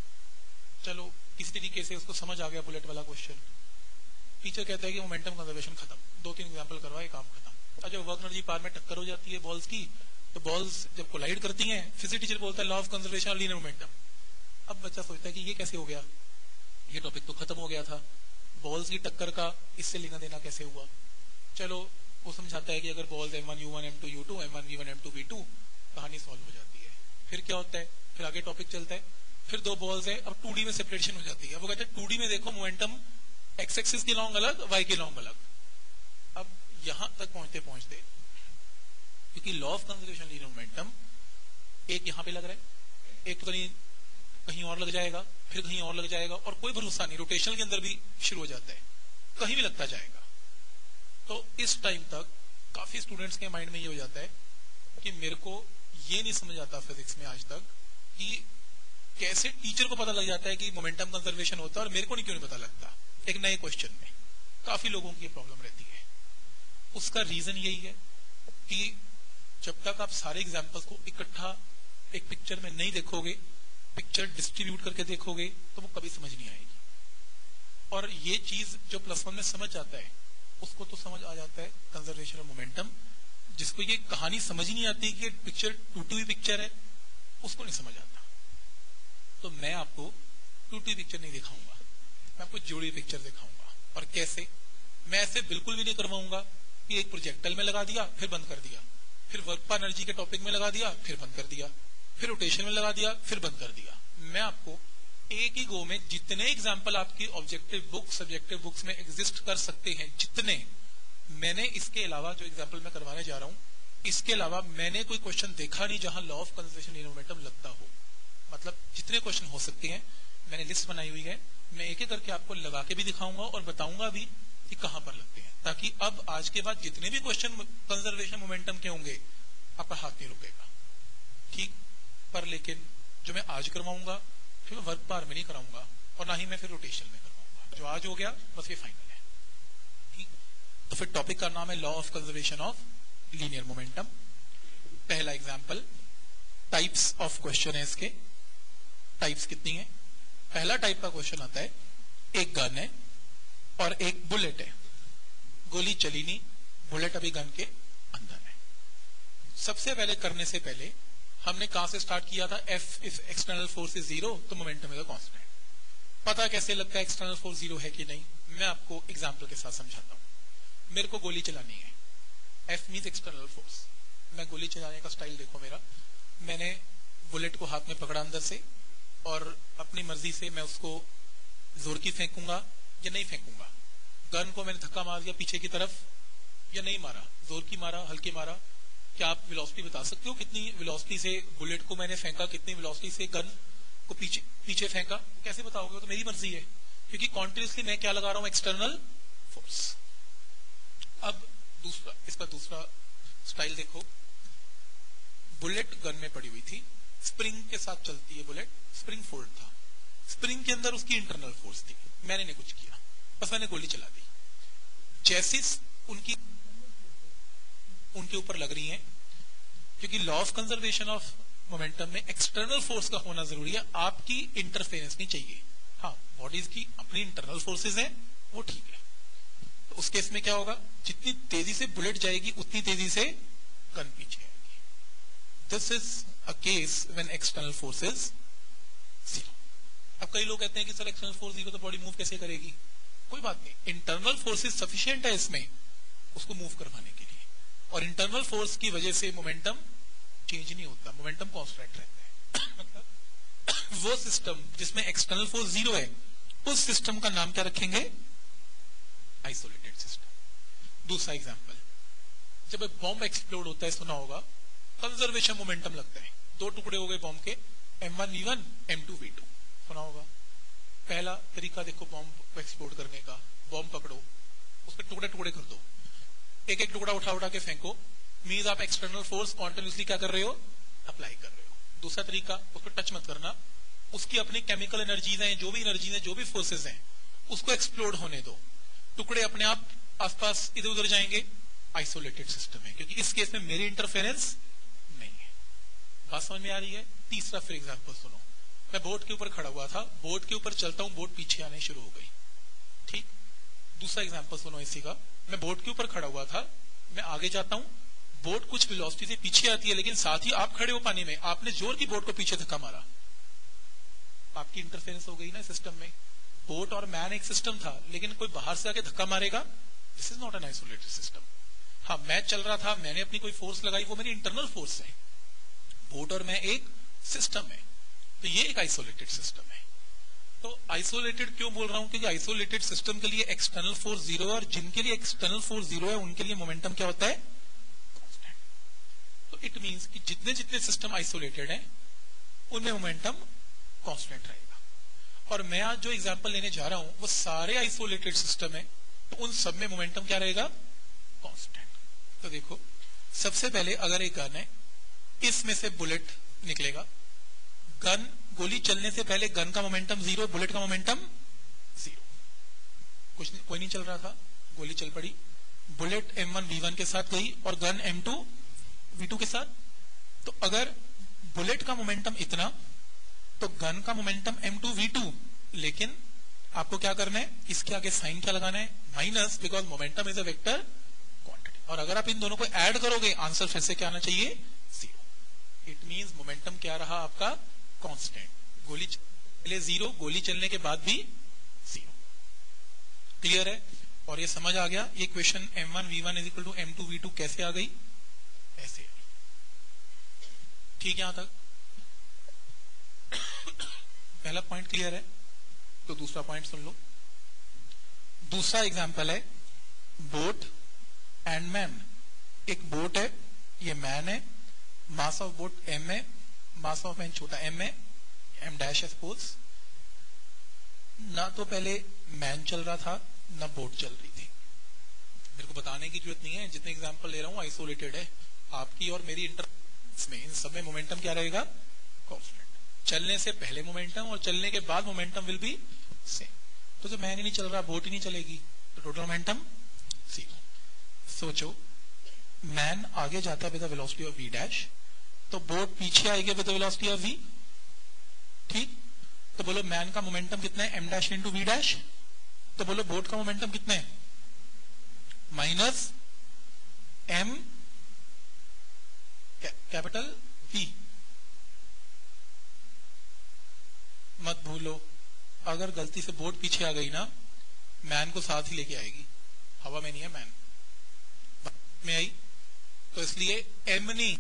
चलो किसी तरीके से उसको समझ आ गया बुलेट वाला क्वेश्चन। टीचर कहता है कि मोमेंटम कंजर्वेशन खत्म, दो तीन एग्जांपल करवाए, काम खत्म। और जब वर्क एनर्जी पार में टक्कर हो जाती है बॉल्स की, तो बॉल्स जब कोलाइड करती हैं, फिजिक्स टीचर बोलता है law of conservation of linear momentum. अब बच्चा सोचता है कि ये कैसे हो गया, ये टॉपिक तो खत्म हो गया था, बॉल्स की टक्कर का इससे लेना देना कैसे हुआ। चलो वो समझाता है कि अगर balls M one you one M two U two M one we one M two we two, कहानी सॉल्व हो जाती है। फिर क्या होता है? फिर आगे टॉपिक चलता है, फिर दो बॉल्स है, अब टू डी में सेपरेशन हो जाती है। अब वो कहते हैं टू डी में देखो मोमेंटम एक्स एक्सिस के लॉन्ग अलग, वाई के लॉन्ग अलग। अब यहां तक पहुंचते पहुंचते, क्योंकि law of conservation linear momentum एक यहां पे लग रहा है, एक तो कहीं कहीं और लग जाएगा, फिर कहीं और लग जाएगा, और कोई भरोसा नहीं, रोटेशनल के अंदर भी शुरू हो जाता है, कहीं भी लगता जाएगा। तो इस टाइम तक काफी स्टूडेंट्स के माइंड में ये हो जाता है कि मेरे को ये नहीं समझ आता फिजिक्स में आज तक कि कैसे टीचर को पता लग जाता है कि मोमेंटम कंजर्वेशन होता है और मेरे को नहीं क्यों नहीं पता लगता। एक नए क्वेश्चन में काफी लोगों की प्रॉब्लम रहती है। उसका रीजन यही है कि जब तक आप सारे एग्जांपल्स को इकट्ठा एक पिक्चर में नहीं देखोगे, पिक्चर डिस्ट्रीब्यूट करके देखोगे, तो वो कभी समझ नहीं आएगी। और ये चीज जो प्लस वन में समझ जाता है उसको तो समझ आ जाता है कंजर्वेशन ऑफ मोमेंटम। जिसको ये कहानी समझ ही नहीं आती कि पिक्चर टूटी हुई पिक्चर है, उसको नहीं समझ आता। तो मैं आपको टूटी हुई पिक्चर नहीं दिखाऊंगा, मैं आपको जुड़ी हुई पिक्चर दिखाऊंगा। और कैसे? मैं ऐसे बिल्कुल भी नहीं करवाऊंगा कि एक प्रोजेक्टाइल में लगा दिया फिर बंद कर दिया, फिर वर्क पर एनर्जी के टॉपिक में लगा दिया फिर बंद कर दिया, फिर रोटेशन में लगा दिया फिर बंद कर दिया। मैं आपको एक ही गो में जितने एग्जाम्पल आपकी ऑब्जेक्टिव बुक सब्जेक्टिव बुक्स में एग्जिस्ट कर सकते हैं, जितने मैंने इसके अलावा जो एग्जाम्पल मैं करवाने जा रहा हूं, इसके अलावा मैंने कोई क्वेश्चन देखा नहीं जहां law of conservation linear momentum लगता हो। मतलब जितने क्वेश्चन हो सकते हैं मैंने लिस्ट बनाई हुई है, मैं एक एक करके आपको लगा के भी दिखाऊंगा और बताऊंगा भी कि कहां पर लगते हैं, ताकि अब आज के बाद जितने भी क्वेश्चन कंजर्वेशन मोमेंटम के होंगे आपका हाथ नहीं रुकेगा, ठीक। पर लेकिन जो मैं आज करवाऊंगा फिर मैं वर्क पार में नहीं कराऊंगा, और ना ही मैं फिर रोटेशन में करवाऊंगा। जो आज हो गया बस ये फाइनल है, ठीक। तो फिर टॉपिक का नाम है law of conservation of linear momentum. पहला एग्जाम्पल, टाइप्स ऑफ क्वेश्चन है इसके। टाइप्स कितनी है? पहला टाइप का क्वेश्चन आता है, एक गन है और एक बुलेट है, गोली चली नहीं, बुलेट अभी गन के अंदर है। सबसे पहले करने से पहले हमने कहां से स्टार्ट किया था? F if external force is zero तो मोमेंटम इज अ कांस्टेंट। पता कैसे लगता है एक्सटर्नल फोर्स जीरो है कि नहीं? मैं आपको एग्जांपल के साथ समझाता हूं। मेरे को गोली चलानी है, F मींस एक्सटर्नल फोर्स। मैं गोली चलाने का स्टाइल देखो मेरा, मैंने बुलेट को हाथ में पकड़ा अंदर से, और अपनी मर्जी से मैं उसको जोर की फेंकूंगा या नहीं फेंकूंगा। गन को मैंने धक्का मार दिया पीछे की तरफ या नहीं मारा, जोर की मारा, हल्के मारा। क्या आप वेलोसिटी बता सकते हो कितनी वेलोसिटी से बुलेट को मैंने फेंका, कितनी वेलोसिटी से गन को पीछे पीछे फेंका? कैसे बताओगे? तो मेरी मर्जी है, क्योंकि कॉन्टिन्यूसली मैं क्या लगा रहा हूं? External force. अब दूसरा, इसका दूसरा स्टाइल देखो, बुलेट गन में पड़ी हुई थी, स्प्रिंग के साथ चलती है बुलेट, स्प्रिंग फोल्ड था, स्प्रिंग के अंदर उसकी इंटरनल फोर्स थी, मैंने नहीं कुछ किया, बस मैंने गोली चला दी। जैसे उनकी उनके ऊपर लग रही हैं, क्योंकि law of conservation of momentum में एक्सटर्नल फोर्स का होना जरूरी है, आपकी इंटरफेरेंस नहीं चाहिए। हाँ, बॉडीज की अपनी इंटरनल फोर्सेस हैं, वो ठीक है। तो उस केस में क्या होगा, जितनी तेजी से बुलेट जाएगी उतनी तेजी से गन पीछे आएगी। This is a case when external force is zero. अब कई लोग कहते हैं कि सर एक्सटर्नल फोर्स जीरो तो बॉडी मूव कैसे करेगी? कोई बात नहीं, इंटरनल फोर्सेस सफिशिएंट है इसमें उसको मूव करवाने के लिए, और इंटरनल फोर्स की वजह से मोमेंटम चेंज नहीं होता, मोमेंटम कांस्टेंट रहता है। मतलब वो सिस्टम जिसमें एक्सटर्नल फोर्स जीरो है उस सिस्टम का नाम क्या रखेंगे? Isolated system. दूसरा एग्जांपल, जब एक बॉम्ब एक्सप्लोड होता है, सुना होगा, कंजर्वेशन मोमेंटम लगता है, दो टुकड़े हो गए बॉम्ब के, m one we one M two we two, सुना होगा। पहला तरीका देखो बॉम्ब एक्सप्लोड करने का, बॉम्ब पकड़ो, उसके टुकड़े टुकड़े कर दो, एक एक टुकड़ा उठा उठा के फेंको, मींस आप एक्सटर्नल फोर्स कॉन्टिन्यूसली क्या कर रहे हो? अप्लाई कर रहे हो। दूसरा तरीका, उसको टच मत करना, उसकी अपनी केमिकल एनर्जीज हैं, जो भी एनर्जीज हैं, जो भी फोर्सेस हैं, उसको एक्सप्लोड होने दो, टुकड़े अपने आप आसपास इधर उधर जाएंगे। आइसोलेटेड सिस्टम है, क्योंकि इस केस में मेरी इंटरफेरेंस नहीं है। बात समझ में आ रही है? तीसरा फिर एग्जांपल सुनो, मैं बोट के ऊपर खड़ा हुआ था, बोट के ऊपर चलता हूं, बोट पीछे आने शुरू हो गई। ठीक, दूसरा एग्जांपल सुनो इसी का, मैं बोट के ऊपर खड़ा हुआ था, मैं आगे जाता हूं, बोट कुछ वेलोसिटी से पीछे आती है, लेकिन साथ ही आप खड़े हो पानी में, आपने जोर की बोट को पीछे धक्का मारा, आपकी इंटरफेरेंस हो गई ना सिस्टम में। बोट और मैन एक सिस्टम था, लेकिन कोई बाहर से आके धक्का मारेगा, this is not an isolated system. हाँ, मैं चल रहा था, मैंने अपनी कोई फोर्स लगाई, वो मेरी इंटरनल फोर्स है। बोट और मैं एक सिस्टम है, तो ये एक आइसोलेटेड सिस्टम है। तो आइसोलेटेड क्यों बोल रहा हूं? क्योंकि आइसोलेटेड सिस्टम के लिए एक्सटर्नल फोर्स जीरो है, और जिनके लिए एक्सटर्नल फोर्स जीरो है उनके लिए मोमेंटम क्या होता है? कांस्टेंट। तो इट मींस कि जितने जितने सिस्टम आइसोलेटेड हैं उनमें मोमेंटम कांस्टेंट रहेगा। और मैं आज जो एग्जांपल लेने जा रहा हूं वो सारे आइसोलेटेड सिस्टम है, तो उन सब में मोमेंटम क्या रहेगा? कांस्टेंट। तो देखो, सबसे पहले अगर एक गन है, इसमें से बुलेट निकलेगा, गन गोली चलने से पहले गन का मोमेंटम जीरो, बुलेट का मोमेंटम जीरो, कुछ नहीं, कोई नहीं चल रहा था, गोली चल पड़ी, bullet m one we one के साथ गई और gun m two we two के साथ। तो अगर बुलेट का मोमेंटम इतना, तो गन का momentum m two we two, लेकिन आपको क्या करना है? इसके आगे साइन क्या लगाना है? Minus, because momentum is a vector quantity. और अगर आप इन दोनों को ऐड करोगे, आंसर फिर से क्या आना चाहिए? जीरो। इट मींस मोमेंटम क्या रहा आपका? कांस्टेंट। गोली पहले जीरो, गोली चलने के बाद भी जीरो। क्लियर है? और ये समझ आ गया, ये question m one we one is equal to M two we two कैसे आ गई? ऐसे। ठीक है यहां तक? पहला पॉइंट क्लियर है? तो दूसरा पॉइंट सुन लो। दूसरा एग्जांपल है बोट एंड मैन। एक बोट है, ये मैन है, मास ऑफ बोट एम है, मास ऑफ मैन छोटा एम है, एम डैश है सपोज। ना तो पहले मैन चल रहा था, ना बोट चल रही थी। मेरे को बताने की जरूरत नहीं है, जितने एग्जांपल ले रहा हूं आइसोलेटेड है, आपकी और मेरी इंटर में इन सब में मोमेंटम क्या रहेगा? कांस्टेंट। चलने से पहले मोमेंटम और चलने के बाद मोमेंटम विल बी सेम। तो जब मैन ही नहीं चल रहा, बोट ही नहीं चलेगी, तो टोटल मोमेंटम जीरो। सोचो, मैन आगे जाता है with the velocity of v dash, तो बोट पीछे आएगी with the velocity of v. ठीक, तो बोलो मैन का मोमेंटम कितना है? M dash into v dash. तो बोलो बोट का मोमेंटम कितना है? Minus m capital v. मत भूलो, अगर गलती से बोट पीछे आ गई ना, मैन को साथ ही लेके आएगी, हवा में नहीं है मैन, में आई, तो इसलिए एम नहीं,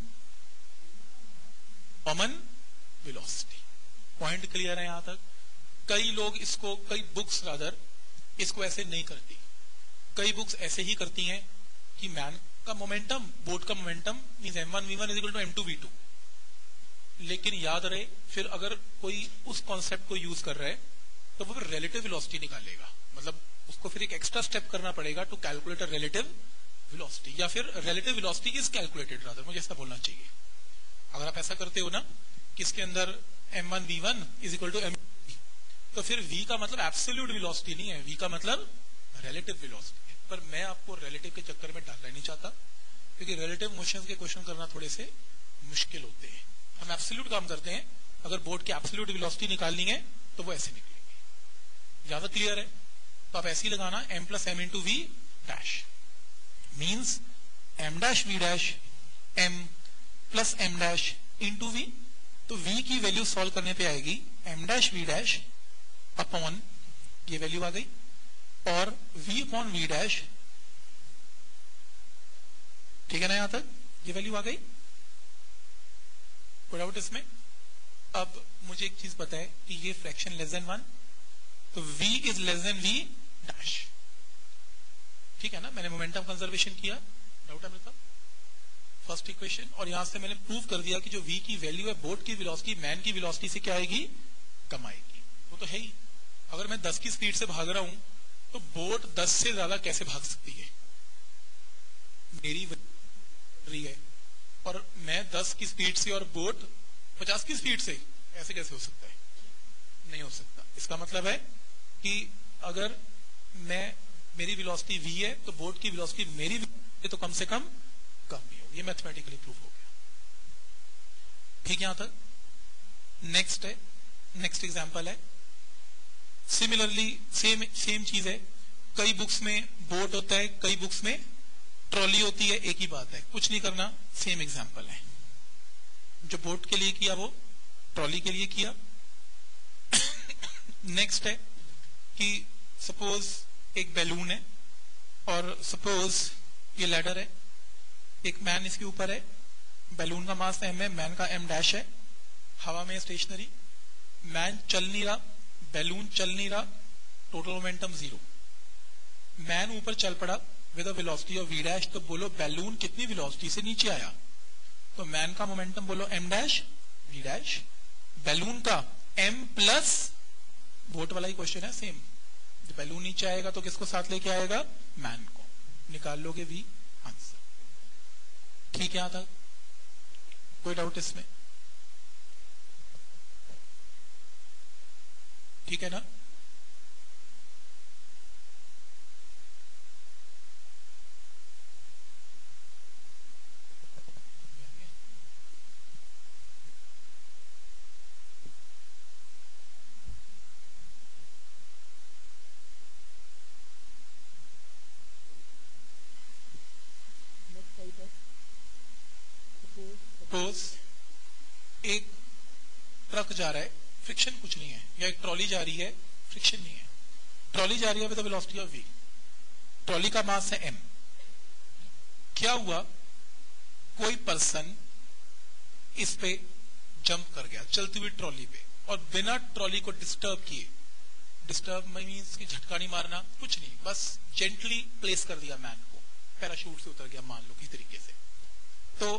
कॉमन वेलोसिटी। पॉइंट क्लियर है यहां तक? कई लोग इसको, कई बुक्स रादर इसको ऐसे नहीं करती। कई बुक्स ऐसे ही करती हैं कि मैन का मोमेंटम, बोट का momentum means m one we one is equal to M two we two. लेकिन याद रहे, फिर अगर कोई उस कॉन्सेप्ट को यूज कर रहा है तो वो फिर रिलेटिव वेलोसिटी निकालेगा, मतलब उसको फिर एक एक्स्ट्रा स्टेप करना पड़ेगा टू कैलकुलेट रिलेटिव वेलोसिटी, या फिर relative velocity is calculated rather, मुझे ऐसा बोलना चाहिए। अगर आप ऐसा करते हो ना, किसके अंदर m one we one is equal to m, तो फिर v का मतलब एब्सोल्यूट वेलोसिटी नहीं है, v का मतलब रिलेटिव वेलोसिटी है। पर मैं आपको रिलेटिव के चक्कर में डालना नहीं चाहता, क्योंकि रिलेटिव मोशंस के क्वेश्चन करना थोड़े से मुश्किल होते हैं। हम एब्सोल्यूट काम करते हैं, अगर बोर्ड की एब्सोल्यूट वेलोसिटी निकालनी है तो वो ऐसे निकलेगी। ज्यादा क्लियर है? तो आप ऐसे ही लगाना, m plus m into v dash means m dash v dash m plus m dash into v. तो v की वैल्यू सॉल्व करने पे आएगी m dash v dash upon, ये वैल्यू आ गई, और v अपॉन v डैश, ठीक है ना, यहां तक ये वैल्यू आ गई। कोई डाउट इसमें? अब मुझे एक चीज पता है कि ये फ्रैक्शन लेस देन वन, तो v is less than v dash, ठीक है ना। मैंने मोमेंटम कंजर्वेशन किया, डाउट है मेरे पास फर्स्ट इक्वेशन, और यहां से मैंने प्रूव कर दिया कि जो v की वैल्यू है बोट की वेलोसिटी मैन की वेलोसिटी से क्या आएगी, कम आएगी। वो तो है ही, अगर मैं दस की स्पीड से भाग रहा हूं तो बोट दस से ज्यादा कैसे भाग सकती है, मेरी रही है, और मैं दस की स्पीड से और बोट पचास की स्पीड से, ऐसे कैसे हो सकता है, नहीं हो सकता। इसका मतलब है कि अगर मैं, मेरी वेलोसिटी v है तो बोट की वेलोसिटी मेरी है तो कम से कम कम ही हो, ये मैथमेटिकली प्रूव हो गया, ठीक है यहां तक। नेक्स्ट है, नेक्स्ट एग्जांपल है, सिमिलरली सेम सेम चीज है, कई बुक्स में बोट होता है, कई बुक्स में ट्रॉली होती है, एक ही बात है, कुछ नहीं करना, सेम एग्जांपल है। जो बोट के लिए किया वो ट्रॉली के लिए किया। नेक्स्ट है कि सपोज एक बैलून है और सपोज ये लैडर है, एक मैन इसके ऊपर है, बैलून का मास एम है, मैन का एम डैश है, हवा में स्टेशनरी, मैन चल नहीं रहा, बैलून चल नहीं रहा, टोटल मोमेंटम जीरो, मैन ऊपर चल पड़ा with a velocity of v dash, तो बोलो बैलून कितनी वेलोसिटी से नीचे आया, तो मैन का मोमेंटम बोलो m dash v dash, balloon का m प्लस, बोट वाला ही क्वेश्चन है सेम, जब बैलून नीचे आएगा तो किसको साथ लेके आएगा, मैन को, निकाल लोगे v, आंसर, ठीक है यहां तक, कोई डाउट इसमें, ठीक है ना। सपोज एक ट्रक जा रहा है, फ्रिक्शन कुछ नहीं है, या एक ट्रॉली जा रही है, फ्रिक्शन नहीं है, ट्रॉली जा रही है with the velocity of v, trolley का मास है m, क्या हुआ, कोई पर्सन इस पे जंप कर गया चलती हुई ट्रॉली पे, और बिना ट्रॉली को डिस्टर्ब किए, डिस्टर्ब मींस कि झटका नहीं मारना, कुछ नहीं, बस जेंटली प्लेस कर दिया मैन को, पैराशूट से उतर गया मान लो किस तरीके से, तो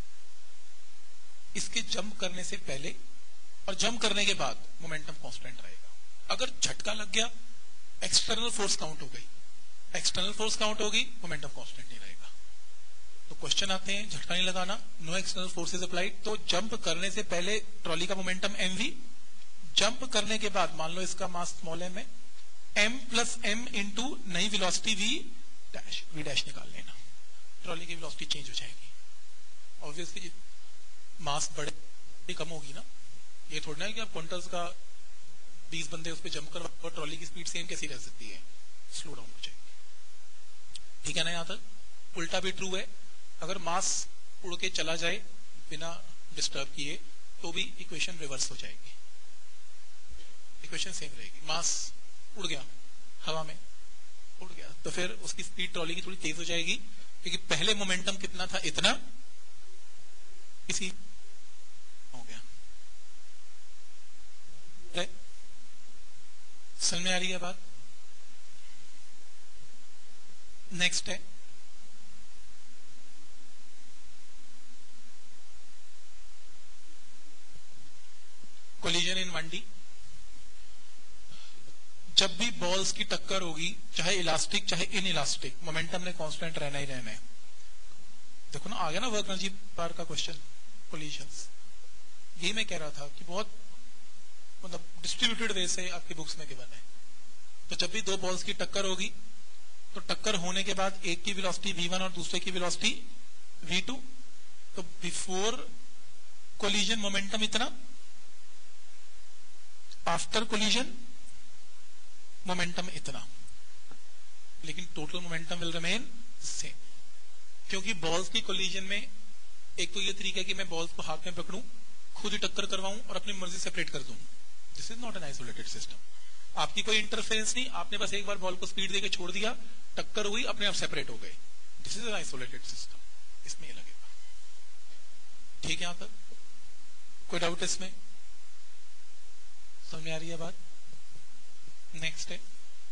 इसके जंप करने से पहले और जंप करने के बाद मोमेंटम कांस्टेंट रहेगा। अगर झटका लग गया, एक्सटर्नल फोर्स काउंट हो गई, एक्सटर्नल फोर्स काउंट होगी, मोमेंटम कांस्टेंट नहीं रहेगा। तो क्वेश्चन आते हैं, झटका नहीं लगाना, नो एक्सटर्नल फोर्सेस अप्लाइड, तो जंप करने से पहले ट्रॉली का मोमेंटम mv, जंप करने के बाद मान लो इसका मास स्मॉल m है, m प्लस m इंटू नई velocity v dash, v dash निकाल लेना, ट्रॉली की वेलोसिटी चेंज हो जाएगी। ऑब्वियसली मास बढ़े कम होगी ना, ये थोड़ा ना कि आप क्वांटल्स का बीस बंदे उस पर जंप कर, और ट्रॉली की स्पीड सेम कैसी रह सकती है, स्लो डाउन हो जाएगी, ठीक है ना। यहां तक उल्टा भी ट्रू है, अगर मास उड़ के चला जाए बिना डिस्टर्ब किए तो भी इक्वेशन रिवर्स हो जाएगी, इक्वेशन सेम रहेगी, मास उड़ गया हवा में, उड़ गया तो फिर उसकी स्पीड ट्रॉली की थोड़ी तेज हो जाएगी, क्योंकि पहले मोमेंटम कितना था, इतना, इसी हो गया, समझ में आ रही है बात। नेक्स्ट है कोलिजन इन वन डी, जब भी बॉल्स की टक्कर होगी, चाहे इलास्टिक चाहे इन इलास्टिक, मोमेंटम ने कांस्टेंट रहना ही रहना है। देखो ना, आ गया ना वर्क एनर्जी पार का क्वेश्चन, कोलिजन्स, यही मैं कह रहा था कि बहुत मतलब डिस्ट्रीब्यूटेड वे से आपकी बुक्स में गिवन है। तो जब भी दो बॉल्स की टक्कर होगी, तो टक्कर होने के बाद एक की वेलोसिटी वी वन और दूसरे की वेलोसिटी वी टू, तो बिफोर कोलिजन मोमेंटम इतना, आफ्टर कोलिजन मोमेंटम इतना, लेकिन total momentum will remain same, क्योंकि बॉल्स की कोलिजन में एक तो ये तरीका है कि मैं बॉल्स को हाथ में पकड़ूं, खुद ही टक्कर करवाऊं और अपनी मर्जी सेपरेट कर दूं। This is not an isolated system. आपकी कोई इंटरफेरेंस नहीं, आपने बस एक बार बॉल को स्पीड देके छोड़ दिया, टक्कर हुई, अपने आप सेपरेट हो गए। This is an isolated system, इसमें ये लगेगा। ठीक है, यहां तक कोई डाउट इसमें? समझ में आ रही है बात? नेक्स्ट है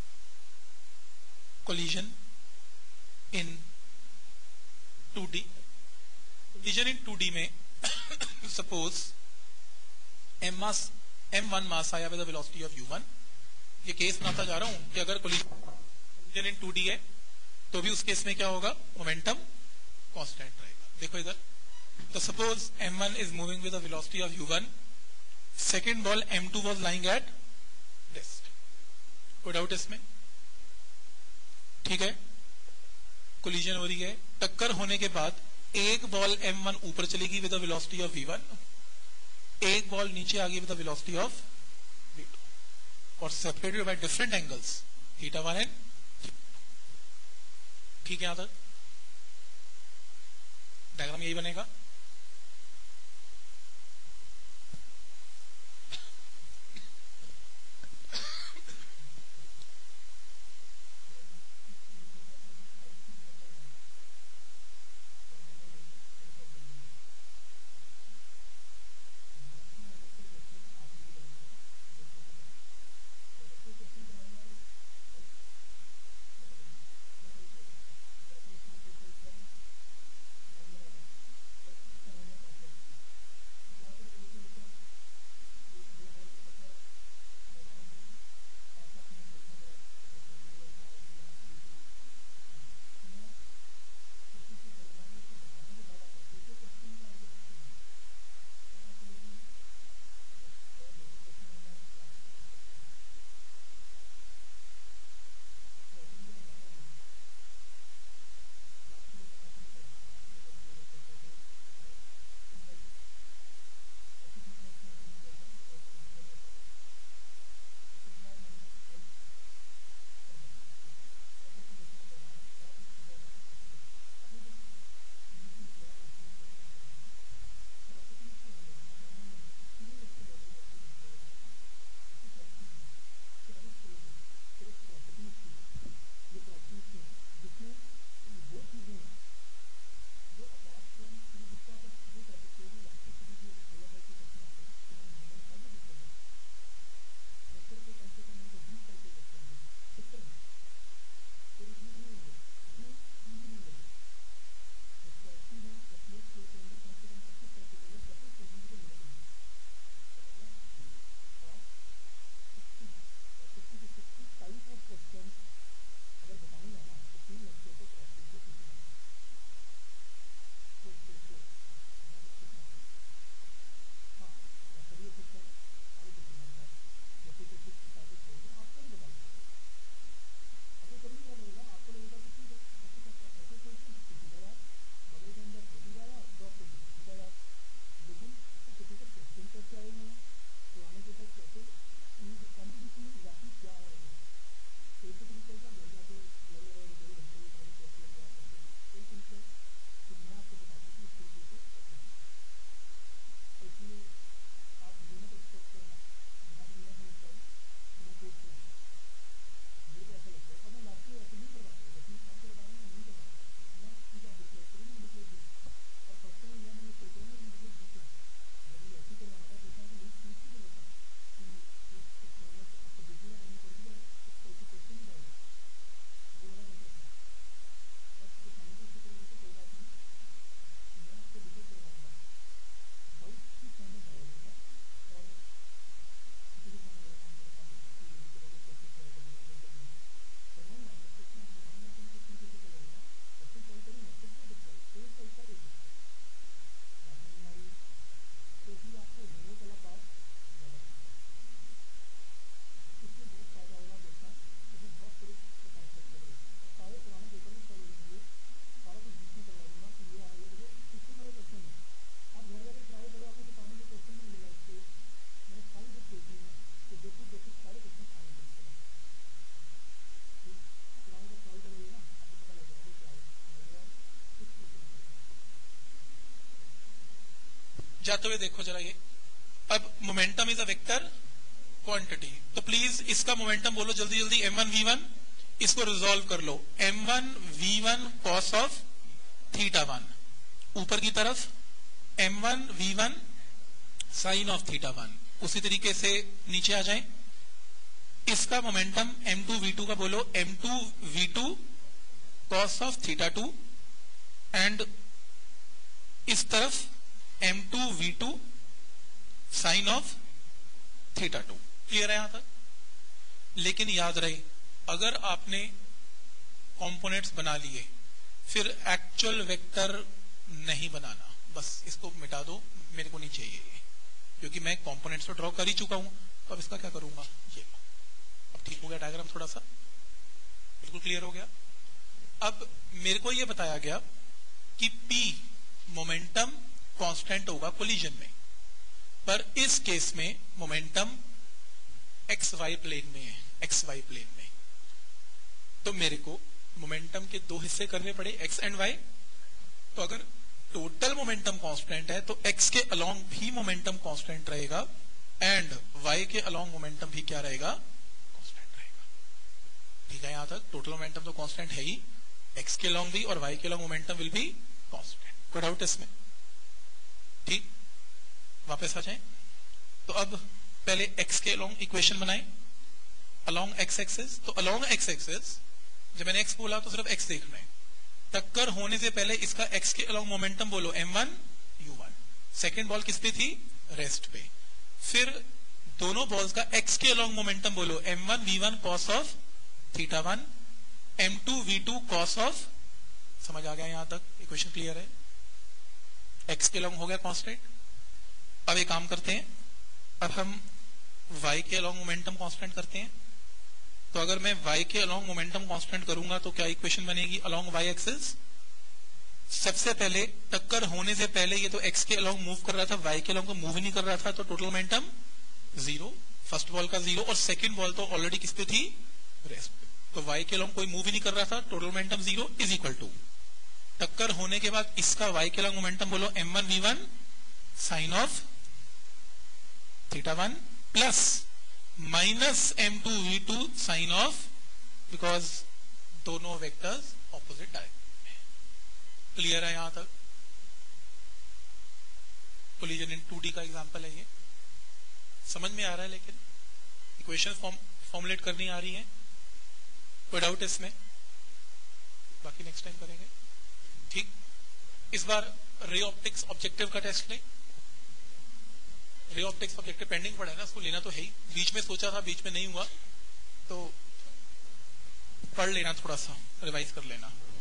collision in two D. Collision in two D में suppose m mass m one mass आया with the velocity of u one. ये केस बनाता जा रहा हूं कि अगर कोलिजन इन टू डी है तो भी उस केस में क्या होगा, मोमेंटम कांस्टेंट रहेगा। देखो इधर, तो suppose m one is moving with the velocity of u one, second ball m two was lying at rest. कोई डाउट इसमें? ठीक है, कोलिजन हो रही है, टक्कर होने के बाद एक बॉल एम वन ऊपर चलेगी with the velocity of v one, एक बॉल नीचे आ गई with the velocity of v two, और separated by different angles theta one and. ठीक है, यहां तक डायग्राम यही बनेगा। जाते हुए देखो जरा ये, अब momentum is a vector quantity, तो प्लीज इसका मोमेंटम बोलो जल्दी जल्दी, एम वन वी वन, इसको रिजॉल्व कर लो, m one we one cos of theta one, ऊपर की तरफ m one we one sine of theta one, उसी तरीके से नीचे आ जाए, इसका momentum m two we two का बोलो, m two we two cos of theta two, and इस तरफ m two we two sine of theta two. Clear है यहां तक? लेकिन याद रहे, अगर आपने कंपोनेंट्स बना लिए फिर एक्चुअल वेक्टर नहीं बनाना, बस इसको मिटा दो, मेरे को नहीं चाहिए ये, क्योंकि मैं कंपोनेंट्स तो ड्रॉ कर ही चुका हूं, तो अब इसका क्या करूंगा, ये अब ठीक हो गया डायग्राम, थोड़ा सा बिल्कुल क्लियर हो गया। अब मेरे को ये बताया गया कि P मोमेंटम कांस्टेंट होगा कोलिजन में, पर इस केस में मोमेंटम एक्स वाई प्लेन में है, एक्स वाई प्लेन में, तो मेरे को मोमेंटम के दो हिस्से करने पड़े, एक्स एंड वाई। तो अगर टोटल मोमेंटम कांस्टेंट है तो एक्स के अलोंग भी मोमेंटम कांस्टेंट रहेगा, एंड वाई के अलोंग मोमेंटम भी क्या रहेगा, कांस्टेंट रहेगा। ठीक है यहां तक? टोटल मोमेंटम तो कांस्टेंट है ही, एक्स के अलोंग भी और वाई के along momentum will be constant. कोई डाउट इसमें? ठीक, वापस आ जाए। तो अब पहले x के अलोंग इक्वेशन बनाए, अलोंग x एक्सिस, तो अलोंग x एक्सिस जब मैंने x बोला तो सिर्फ x देखना है, टक्कर होने से पहले इसका x के अलोंग मोमेंटम बोलो m one you one, second ball किस पे थी, रेस्ट पे, फिर दोनों बॉल्स का x के अलोंग मोमेंटम बोलो m one we one cos of theta one, M two we two cos of, समझ आ गया यहां तक? इक्वेशन क्लियर है? x के अलोंग हो गया कांस्टेंट। अब एक काम करते हैं, अब हम y के अलोंग मोमेंटम कांस्टेंट करते हैं। तो अगर मैं y के अलोंग मोमेंटम कांस्टेंट करूंगा तो क्या इक्वेशन बनेगी अलोंग y एक्सिस? सबसे पहले टक्कर होने से पहले ये तो x के अलोंग मूव कर रहा था, y के अलोंग तो मूव ही नहीं कर रहा था, तो total momentum zero, first ball का जीरो, और सेकंड बॉल तो ऑलरेडी किस पे थी, रेस्ट पे, तो y के अलोंग कोई मूव ही नहीं कर रहा था, total momentum zero is equal to, टक्कर होने के बाद इसका y के अलोंग मोमेंटम बोलो m one we one sine of theta one plus minus m two we two sine of, because दोनों वेक्टर्स ऑपोजिट डायरेक्शन में। क्लियर है यहां तक? कोलिजन इन टू डी का एग्जांपल है ये, समझ में आ रहा है? लेकिन इक्वेशन फॉर्म फॉर्मुलेट करनी आ रही है? कोई डाउट इसमें? बाकी नेक्स्ट टाइम करेंगे। ठीक, इस बार रे ऑप्टिक्स ऑब्जेक्टिव का टेस्ट लें। रे ऑप्टिक्स ऑब्जेक्टिव पेंडिंग पड़ा है ना, उसको लेना तो है ही, बीच में सोचा था, बीच में नहीं हुआ, तो पढ़ लेना, थोड़ा सा रिवाइज कर लेना।